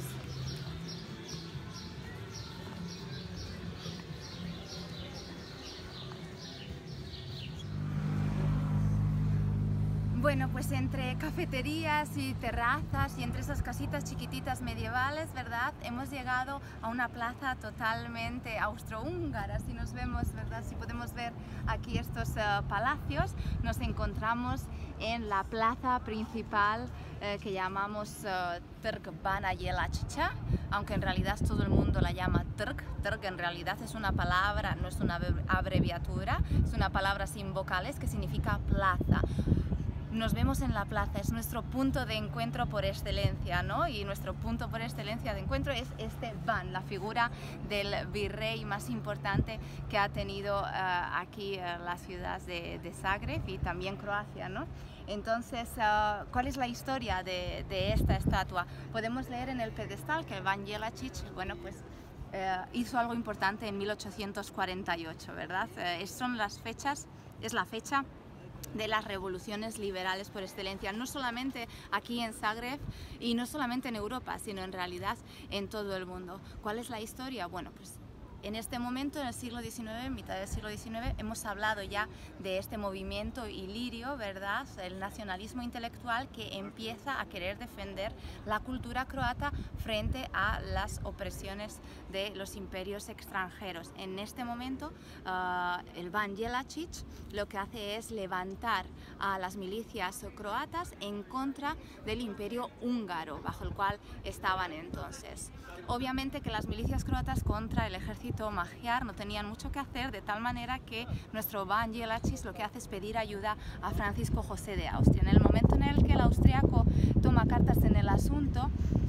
Bueno, pues entre cafeterías y terrazas y entre esas casitas chiquititas medievales, ¿verdad?, hemos llegado a una plaza totalmente austrohúngara. Si nos vemos, ¿verdad?, si podemos ver aquí estos palacios, nos encontramos en la plaza principal que llamamos Trg Bana Jelačića, aunque en realidad todo el mundo la llama Trg. Trg en realidad es una palabra, no es una abreviatura, es una palabra sin vocales que significa plaza. nos vemos en la plaza, es nuestro punto de encuentro por excelencia, ¿no? Y nuestro punto por excelencia de encuentro es este Ban, la figura del virrey más importante que ha tenido aquí la ciudad de Zagreb y también Croacia, ¿no? Entonces, ¿cuál es la historia de esta estatua? Podemos leer en el pedestal que Ban Jelačić, bueno, pues hizo algo importante en 1848, ¿verdad? Son las fechas, es la fecha de las revoluciones liberales por excelencia, no solamente aquí en Zagreb y no solamente en Europa, sino en realidad en todo el mundo. ¿Cuál es la historia? Bueno, pues en este momento, en el siglo XIX, en mitad del siglo XIX, hemos hablado ya de este movimiento ilirio, ¿verdad? El nacionalismo intelectual que empieza a querer defender la cultura croata frente a las opresiones de los imperios extranjeros. En este momento, el Ban Jelačić lo que hace es levantar a las milicias croatas en contra del imperio húngaro, bajo el cual estaban entonces. Obviamente que las milicias croatas contra el ejército magiar no tenían mucho que hacer, de tal manera que nuestro Ban Jelačić lo que hace es pedir ayuda a Francisco José de Austria. En el momento en el que el austriaco toma cartas en el asunto,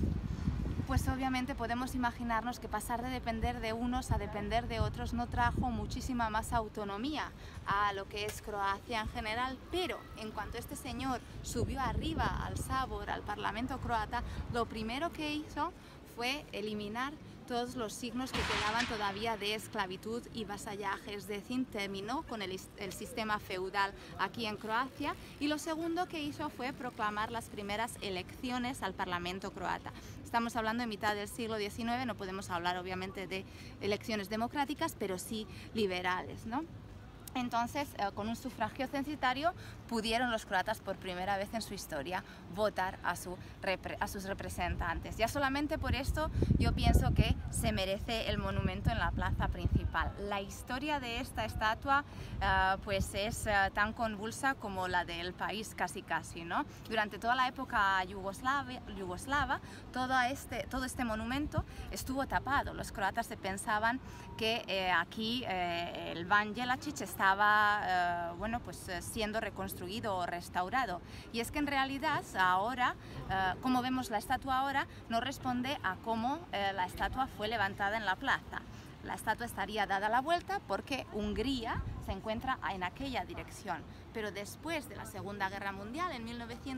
pues obviamente podemos imaginarnos que pasar de depender de unos a depender de otros no trajo muchísima más autonomía a lo que es Croacia en general, pero en cuanto este señor subió arriba al Sabor, al Parlamento croata, lo primero que hizo fue eliminar todos los signos que quedaban todavía de esclavitud y vasallaje, es decir, terminó con el sistema feudal aquí en Croacia, y lo segundo que hizo fue proclamar las primeras elecciones al Parlamento croata. Estamos hablando de mitad del siglo XIX, no podemos hablar obviamente de elecciones democráticas, pero sí liberales, ¿no? Entonces, con un sufragio censitario, pudieron los croatas por primera vez en su historia votar a sus representantes. Ya solamente por esto yo pienso que se merece el monumento en la plaza principal. La historia de esta estatua pues es tan convulsa como la del país casi, ¿no? Durante toda la época yugoslava todo este monumento estuvo tapado. Los croatas se pensaban que aquí el Ban Jelačić estaba bueno, pues, siendo reconstruido o restaurado, y es que en realidad ahora, como vemos la estatua ahora, no responde a cómo la estatua fue levantada en la plaza. La estatua estaría dada la vuelta porque Hungría se encuentra en aquella dirección, pero después de la Segunda Guerra Mundial, en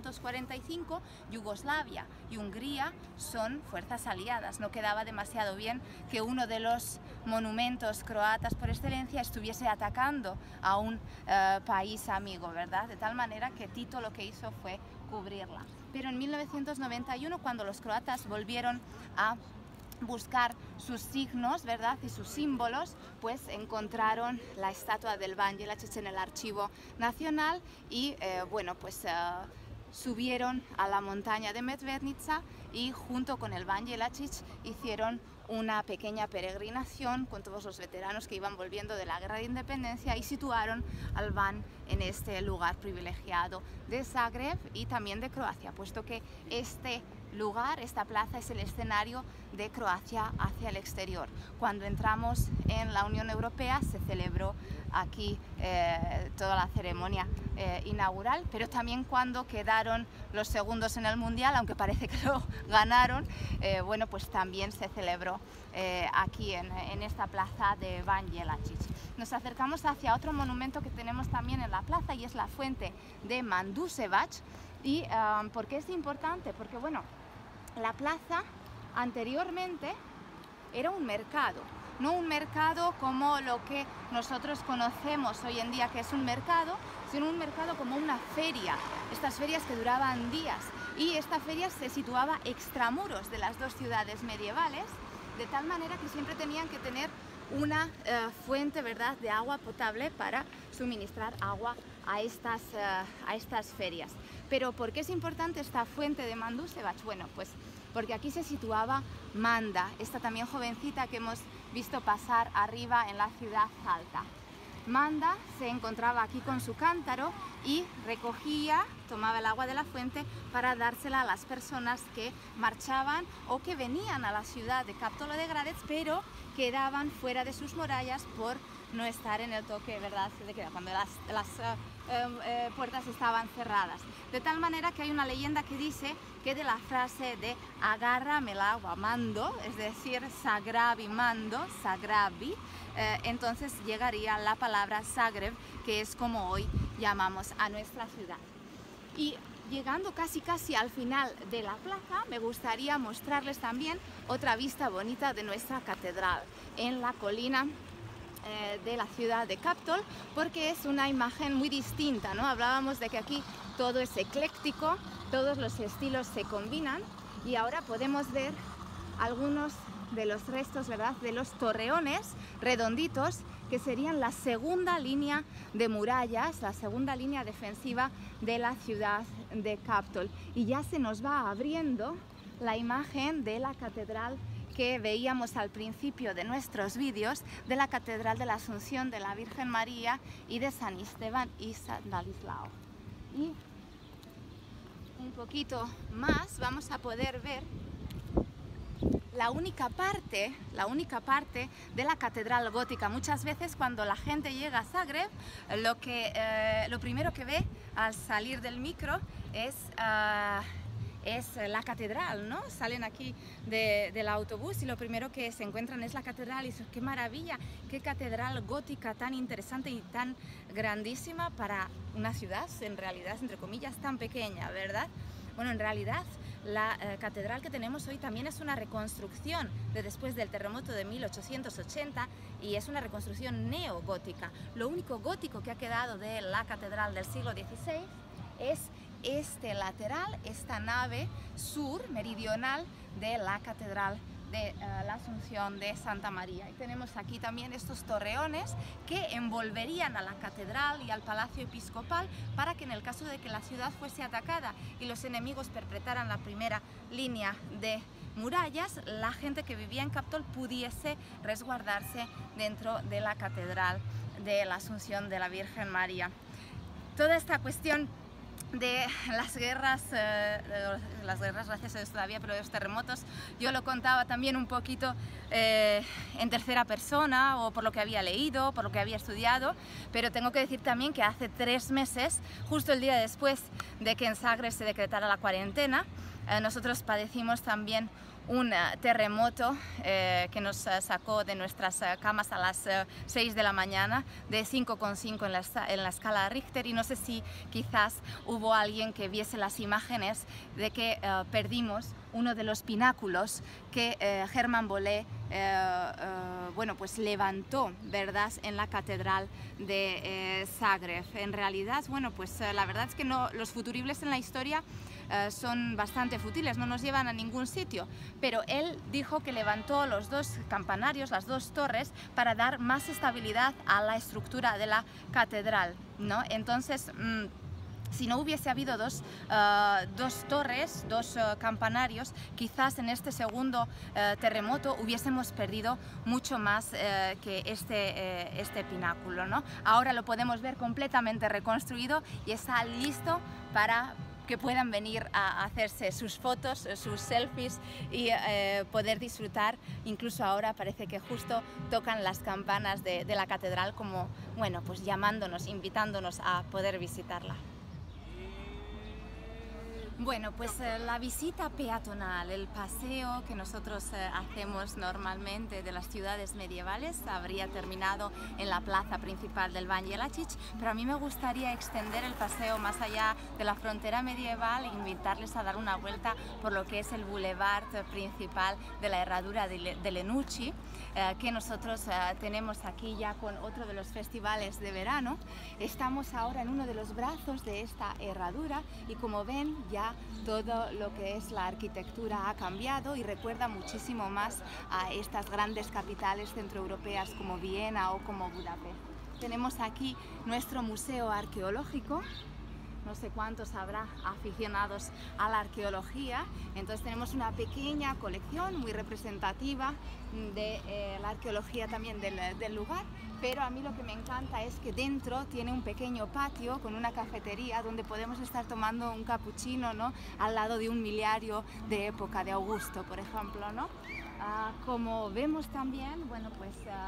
1945, Yugoslavia y Hungría son fuerzas aliadas. No quedaba demasiado bien que uno de los monumentos croatas por excelencia estuviese atacando a un país amigo, ¿verdad? De tal manera que Tito lo que hizo fue cubrirla. Pero en 1991, cuando los croatas volvieron a buscar sus signos, ¿verdad? Y sus símbolos, pues encontraron la estatua del Ban Jelačić en el Archivo Nacional y bueno, pues subieron a la montaña de Medvednica y junto con el Ban Jelačić hicieron una pequeña peregrinación con todos los veteranos que iban volviendo de la Guerra de Independencia y situaron al Ban en este lugar privilegiado de Zagreb y también de Croacia, puesto que este lugar, esta plaza, es el escenario de Croacia hacia el exterior. Cuando entramos en la Unión Europea se celebró aquí toda la ceremonia inaugural, pero también cuando quedaron los segundos en el Mundial, aunque parece que lo ganaron, bueno, pues también se celebró aquí en esta plaza de Ban Jelačić. Nos acercamos hacia otro monumento que tenemos también en la plaza y es la fuente de Manduševac. ¿Y por qué es importante? Porque bueno, la plaza anteriormente era un mercado, no un mercado como lo que nosotros conocemos hoy en día que es un mercado, sino un mercado como una feria, estas ferias que duraban días, y esta feria se situaba extramuros de las dos ciudades medievales, de tal manera que siempre tenían que tener una fuente, ¿verdad?, de agua potable para suministrar agua a estas ferias. Pero ¿por qué es importante esta fuente de Manduševac? Bueno, pues porque aquí se situaba Manda, esta también jovencita que hemos visto pasar arriba en la ciudad alta. Manda se encontraba aquí con su cántaro y recogía, tomaba el agua de la fuente para dársela a las personas que marchaban o que venían a la ciudad de Kaptolo de Gradec, pero quedaban fuera de sus murallas por no estar en el toque, ¿verdad?, de queda, cuando las puertas estaban cerradas. De tal manera que hay una leyenda que dice que de la frase de agárramela o mando, es decir, sagrabi mando, sagrabi, entonces llegaría la palabra Zagreb, que es como hoy llamamos a nuestra ciudad. Y llegando casi al final de la plaza, me gustaría mostrarles también otra vista bonita de nuestra catedral en la colina de la ciudad de Kaptol, porque es una imagen muy distinta, ¿no? Hablábamos de que aquí todo es ecléctico, todos los estilos se combinan, y ahora podemos ver algunos de los restos, ¿verdad?, de los torreones redonditos, que serían la segunda línea de murallas, la segunda línea defensiva de la ciudad de Kaptol. Y ya se nos va abriendo la imagen de la catedral que veíamos al principio de nuestros vídeos, de la Catedral de la Asunción de la Virgen María y de San Esteban y San Ladislao. Y un poquito más vamos a poder ver la única parte de la catedral gótica. Muchas veces cuando la gente llega a Zagreb, lo primero que ve al salir del micro es la catedral, ¿no? Salen aquí del autobús y lo primero que se encuentran es la catedral y dicen, ¡qué maravilla! ¡Qué catedral gótica tan interesante y tan grandísima para una ciudad, en realidad, entre comillas, tan pequeña, ¿verdad? Bueno, en realidad la catedral que tenemos hoy también es una reconstrucción de después del terremoto de 1880 y es una reconstrucción neogótica. Lo único gótico que ha quedado de la catedral del siglo XVI es este lateral, esta nave sur meridional de la catedral de la Asunción de Santa María. Y tenemos aquí también estos torreones que envolverían a la catedral y al palacio episcopal para que en el caso de que la ciudad fuese atacada y los enemigos perpetraran la primera línea de murallas, la gente que vivía en Kaptol pudiese resguardarse dentro de la catedral de la Asunción de la Virgen María. Toda esta cuestión de las guerras gracias a Dios todavía, pero de los terremotos, yo lo contaba también un poquito en tercera persona, o por lo que había leído, por lo que había estudiado, pero tengo que decir también que hace 3 meses, justo el día después de que en Zagreb se decretara la cuarentena, nosotros padecimos también un terremoto que nos sacó de nuestras camas a las 6 de la mañana, de 5,5 en la escala Richter, y no sé si quizás hubo alguien que viese las imágenes de que perdimos uno de los pináculos que Hermann Bollé bueno, pues levantó, ¿verdad?, en la catedral de Zagreb. En realidad, bueno, pues la verdad es que los futuribles en la historia son bastante fútiles, no nos llevan a ningún sitio, pero él dijo que levantó los 2 campanarios, las 2 torres, para dar más estabilidad a la estructura de la catedral, ¿no? Entonces, si no hubiese habido dos torres, 2 campanarios, quizás en este segundo terremoto hubiésemos perdido mucho más que este pináculo, ¿no? Ahora lo podemos ver completamente reconstruido y está listo para que puedan venir a hacerse sus fotos, sus selfies y poder disfrutar. Incluso ahora parece que justo tocan las campanas de la catedral como, bueno, pues llamándonos, invitándonos a poder visitarla. Bueno, pues la visita peatonal, el paseo que nosotros hacemos normalmente de las ciudades medievales habría terminado en la plaza principal del Ban Jelačić, pero a mí me gustaría extender el paseo más allá de la frontera medieval e invitarles a dar una vuelta por lo que es el boulevard principal de la herradura de Lenuci, que nosotros tenemos aquí ya con otro de los festivales de verano. Estamos ahora en uno de los brazos de esta herradura y, como ven, ya todo lo que es la arquitectura ha cambiado y recuerda muchísimo más a estas grandes capitales centroeuropeas como Viena o como Budapest. Tenemos aquí nuestro museo arqueológico. No sé cuántos habrá aficionados a la arqueología, entonces tenemos una pequeña colección muy representativa de la arqueología también del lugar, pero a mí lo que me encanta es que dentro tiene un pequeño patio con una cafetería donde podemos estar tomando un cappuccino, ¿no?, al lado de un miliario de época de Augusto, por ejemplo, ¿no? Como vemos también, bueno, pues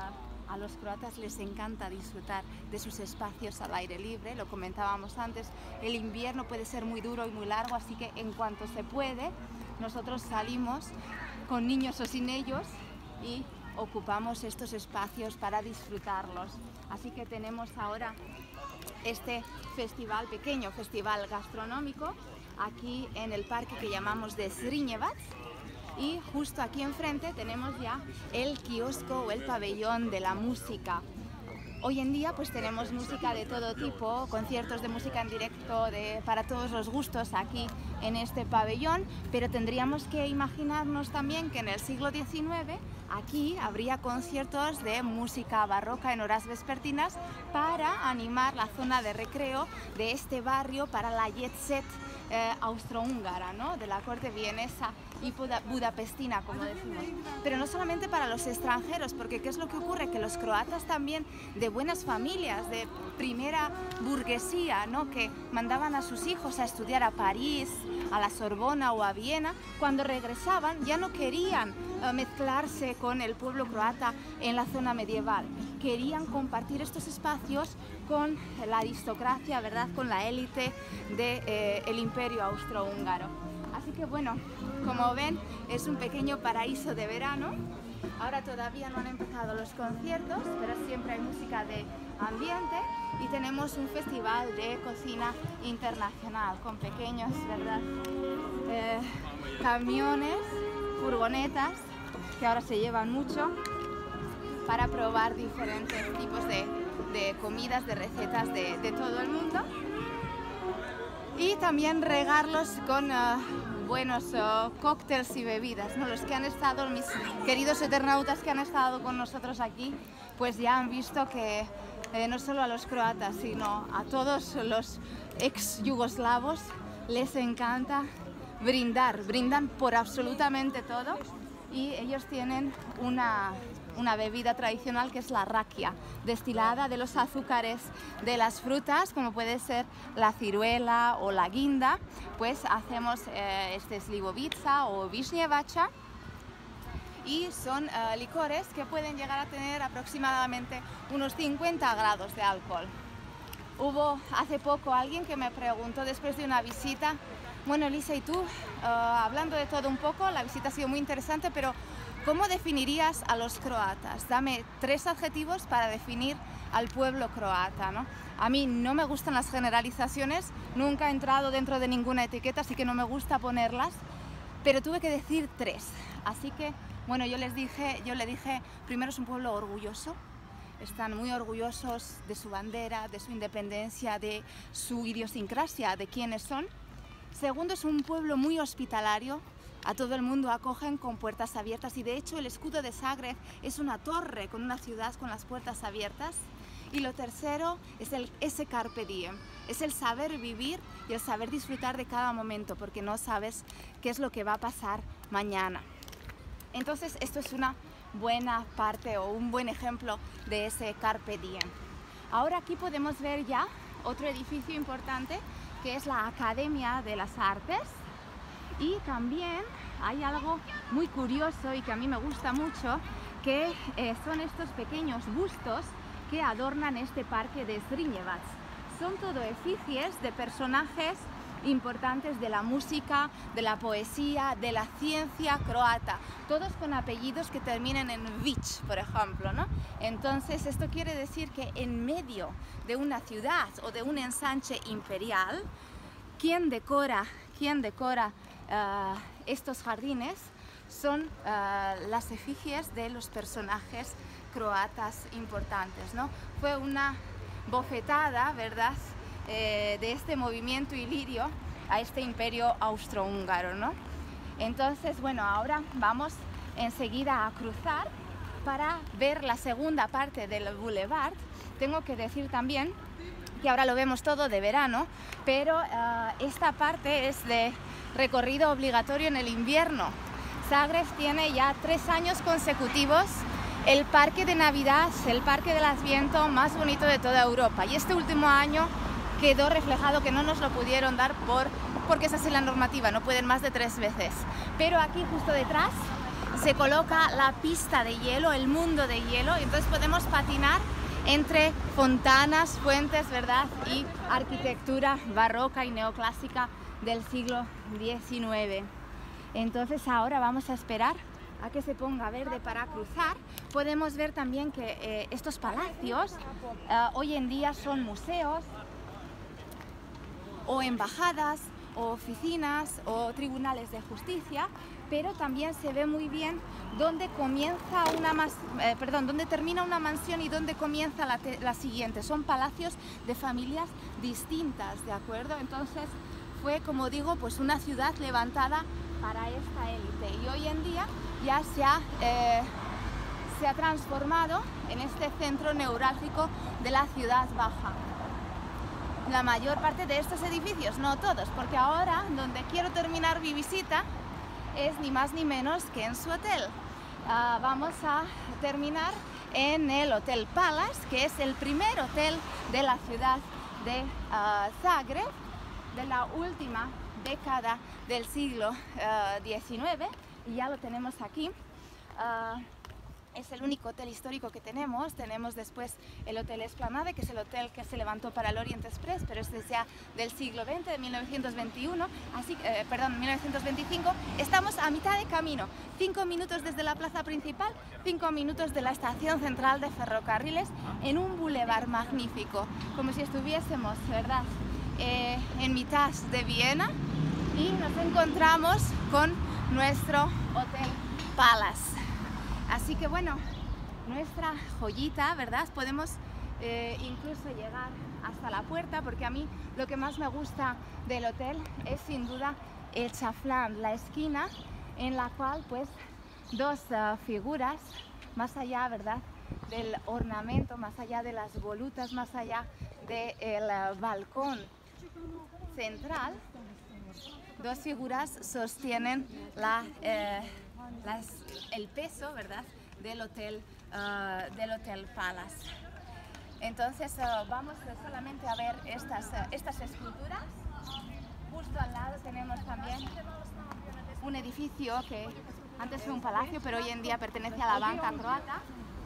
A los croatas les encanta disfrutar de sus espacios al aire libre, lo comentábamos antes, el invierno puede ser muy duro y muy largo, así que en cuanto se puede, nosotros salimos con niños o sin ellos y ocupamos estos espacios para disfrutarlos. Así que tenemos ahora este festival, pequeño festival gastronómico, aquí en el parque que llamamos de Zrinjevac. Y justo aquí enfrente tenemos ya el kiosco o el pabellón de la música. Hoy en día pues tenemos música de todo tipo, conciertos de música en directo para todos los gustos aquí en este pabellón, pero tendríamos que imaginarnos también que en el siglo XIX aquí habría conciertos de música barroca en horas vespertinas para animar la zona de recreo de este barrio para la jet set austrohúngara, ¿no? De la corte vienesa y budapestina, como decimos. Pero no solamente para los extranjeros, porque ¿qué es lo que ocurre? Que los croatas también de buenas familias, de primera burguesía, ¿no? Que mandaban a sus hijos a estudiar a París, a la Sorbona o a Viena, cuando regresaban ya no querían mezclarse con el pueblo croata en la zona medieval. Querían compartir estos espacios con la aristocracia, ¿verdad? Con la élite del imperio austrohúngaro. Así que bueno, como ven, es un pequeño paraíso de verano. Ahora todavía no han empezado los conciertos, pero siempre hay música de ambiente y tenemos un festival de cocina internacional con pequeños, ¿verdad? Camiones, furgonetas, que ahora se llevan mucho para probar diferentes tipos de comidas, de recetas de todo el mundo. Y también regarlos con buenos cócteles y bebidas, ¿no? Los que han estado, mis queridos eternautas que han estado con nosotros aquí, pues ya han visto que no solo a los croatas, sino a todos los ex yugoslavos les encanta brindar, brindan por absolutamente todo y ellos tienen una bebida tradicional que es la rakia, destilada de los azúcares de las frutas, como puede ser la ciruela o la guinda. Pues hacemos este slivovica o višnjevača y son licores que pueden llegar a tener aproximadamente unos 50 grados de alcohol. Hubo hace poco alguien que me preguntó después de una visita, bueno, Elisa, y tú, hablando de todo un poco, la visita ha sido muy interesante, pero ¿cómo definirías a los croatas? Dame 3 adjetivos para definir al pueblo croata, ¿no? A mí no me gustan las generalizaciones, nunca he entrado dentro de ninguna etiqueta, así que no me gusta ponerlas, pero tuve que decir 3. Así que, bueno, yo le dije, primero es un pueblo orgulloso, están muy orgullosos de su bandera, de su independencia, de su idiosincrasia, de quiénes son. Segundo, es un pueblo muy hospitalario. A todo el mundo acogen con puertas abiertas y de hecho el escudo de Zagreb es una torre con una ciudad con las puertas abiertas. Y lo tercero es ese carpe diem, es el saber vivir y el saber disfrutar de cada momento porque no sabes qué es lo que va a pasar mañana. Entonces esto es una buena parte o un buen ejemplo de ese carpe diem. Ahora aquí podemos ver ya otro edificio importante que es la Academia de las Artes. Y también hay algo muy curioso y que a mí me gusta mucho, que son estos pequeños bustos que adornan este parque de Zrinjevac. Son todo efigies de personajes importantes de la música, de la poesía, de la ciencia croata, todos con apellidos que terminen en Vic, por ejemplo, ¿no? Entonces esto quiere decir que en medio de una ciudad o de un ensanche imperial, quien decora estos jardines son las efigies de los personajes croatas importantes, ¿no? Fue una bofetada, ¿verdad?, de este movimiento ilirio a este imperio austrohúngaro, ¿no? Entonces, bueno, ahora vamos enseguida a cruzar para ver la segunda parte del boulevard. Tengo que decir también que ahora lo vemos todo de verano, pero esta parte es de recorrido obligatorio en el invierno. Zagreb tiene ya 3 años consecutivos el parque de Navidad, el parque del Adviento más bonito de toda Europa, y este último año quedó reflejado que no nos lo pudieron dar porque es así la normativa, no pueden más de 3 veces. Pero aquí justo detrás se coloca la pista de hielo, el mundo de hielo, entonces podemos patinar entre fontanas, fuentes, ¿verdad? Y arquitectura barroca y neoclásica del siglo XIX. Entonces ahora vamos a esperar a que se ponga verde para cruzar. Podemos ver también que estos palacios hoy en día son museos o embajadas o oficinas o tribunales de justicia, pero también se ve muy bien dónde comienza dónde termina una mansión y dónde comienza la siguiente. Son palacios de familias distintas, ¿de acuerdo? Entonces fue, como digo, pues una ciudad levantada para esta élite, y hoy en día ya se ha transformado en este centro neurálgico de la ciudad baja. La mayor parte de estos edificios, no todos, porque ahora donde quiero terminar mi visita es ni más ni menos que en su hotel. Vamos a terminar en el Hotel Palace, que es el primer hotel de la ciudad de Zagreb, de la última década del siglo XIX, y ya lo tenemos aquí. Es el único hotel histórico que tenemos. Tenemos después el Hotel Esplanade, que es el hotel que se levantó para el Orient Express, pero este es ya del siglo XX, de 1921, 1925. Estamos a mitad de camino, 5 minutos desde la plaza principal, 5 minutos de la estación central de ferrocarriles, en un bulevar magnífico, como si estuviésemos, ¿verdad?, en mitad de Viena, y nos encontramos con nuestro Hotel Palace. Así que bueno, nuestra joyita, ¿verdad? Podemos incluso llegar hasta la puerta, porque a mí lo que más me gusta del hotel es sin duda el chaflán, la esquina en la cual pues dos figuras, más allá, ¿verdad?, del ornamento, más allá de las volutas, más allá del balcón central, dos figuras sostienen el peso, ¿verdad?, del Hotel Palace. Entonces vamos solamente a ver estas esculturas. Justo al lado tenemos también un edificio que antes fue un palacio, pero hoy en día pertenece a la banca croata.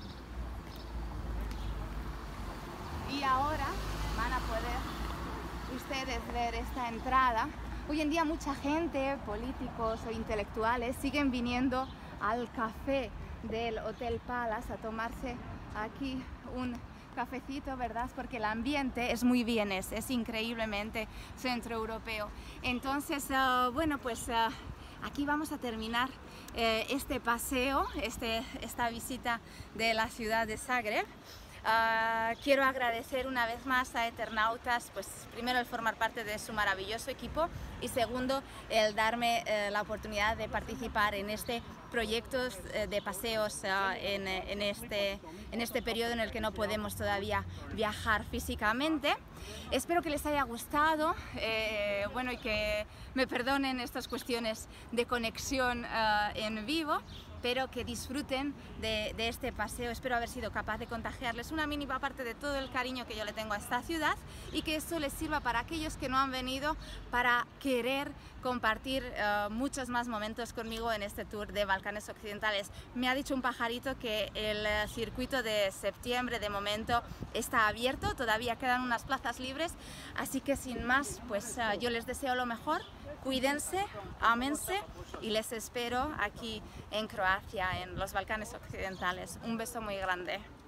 Y ahora van a poder ustedes ver esta entrada. Hoy en día mucha gente, políticos o intelectuales, siguen viniendo al café del Hotel Palace a tomarse aquí un cafecito, ¿verdad? Porque el ambiente es muy vienés, es increíblemente centroeuropeo. Entonces, bueno, pues aquí vamos a terminar este paseo, esta visita de la ciudad de Zagreb. Quiero agradecer una vez más a Eternautas, pues primero el formar parte de su maravilloso equipo, y segundo el darme la oportunidad de participar en este proyecto de paseos en este periodo en el que no podemos todavía viajar físicamente. Espero que les haya gustado, bueno, y que me perdonen estas cuestiones de conexión en vivo, pero que disfruten de este paseo. Espero haber sido capaz de contagiarles una mínima parte de todo el cariño que yo le tengo a esta ciudad, y que esto les sirva para aquellos que no han venido, para querer compartir muchos más momentos conmigo en este tour de Balcanes Occidentales. Me ha dicho un pajarito que el circuito de septiembre de momento está abierto, todavía quedan unas plazas libres, así que sin más, pues yo les deseo lo mejor. Cuídense, ámense, y les espero aquí en Croacia, en los Balcanes Occidentales. Un beso muy grande.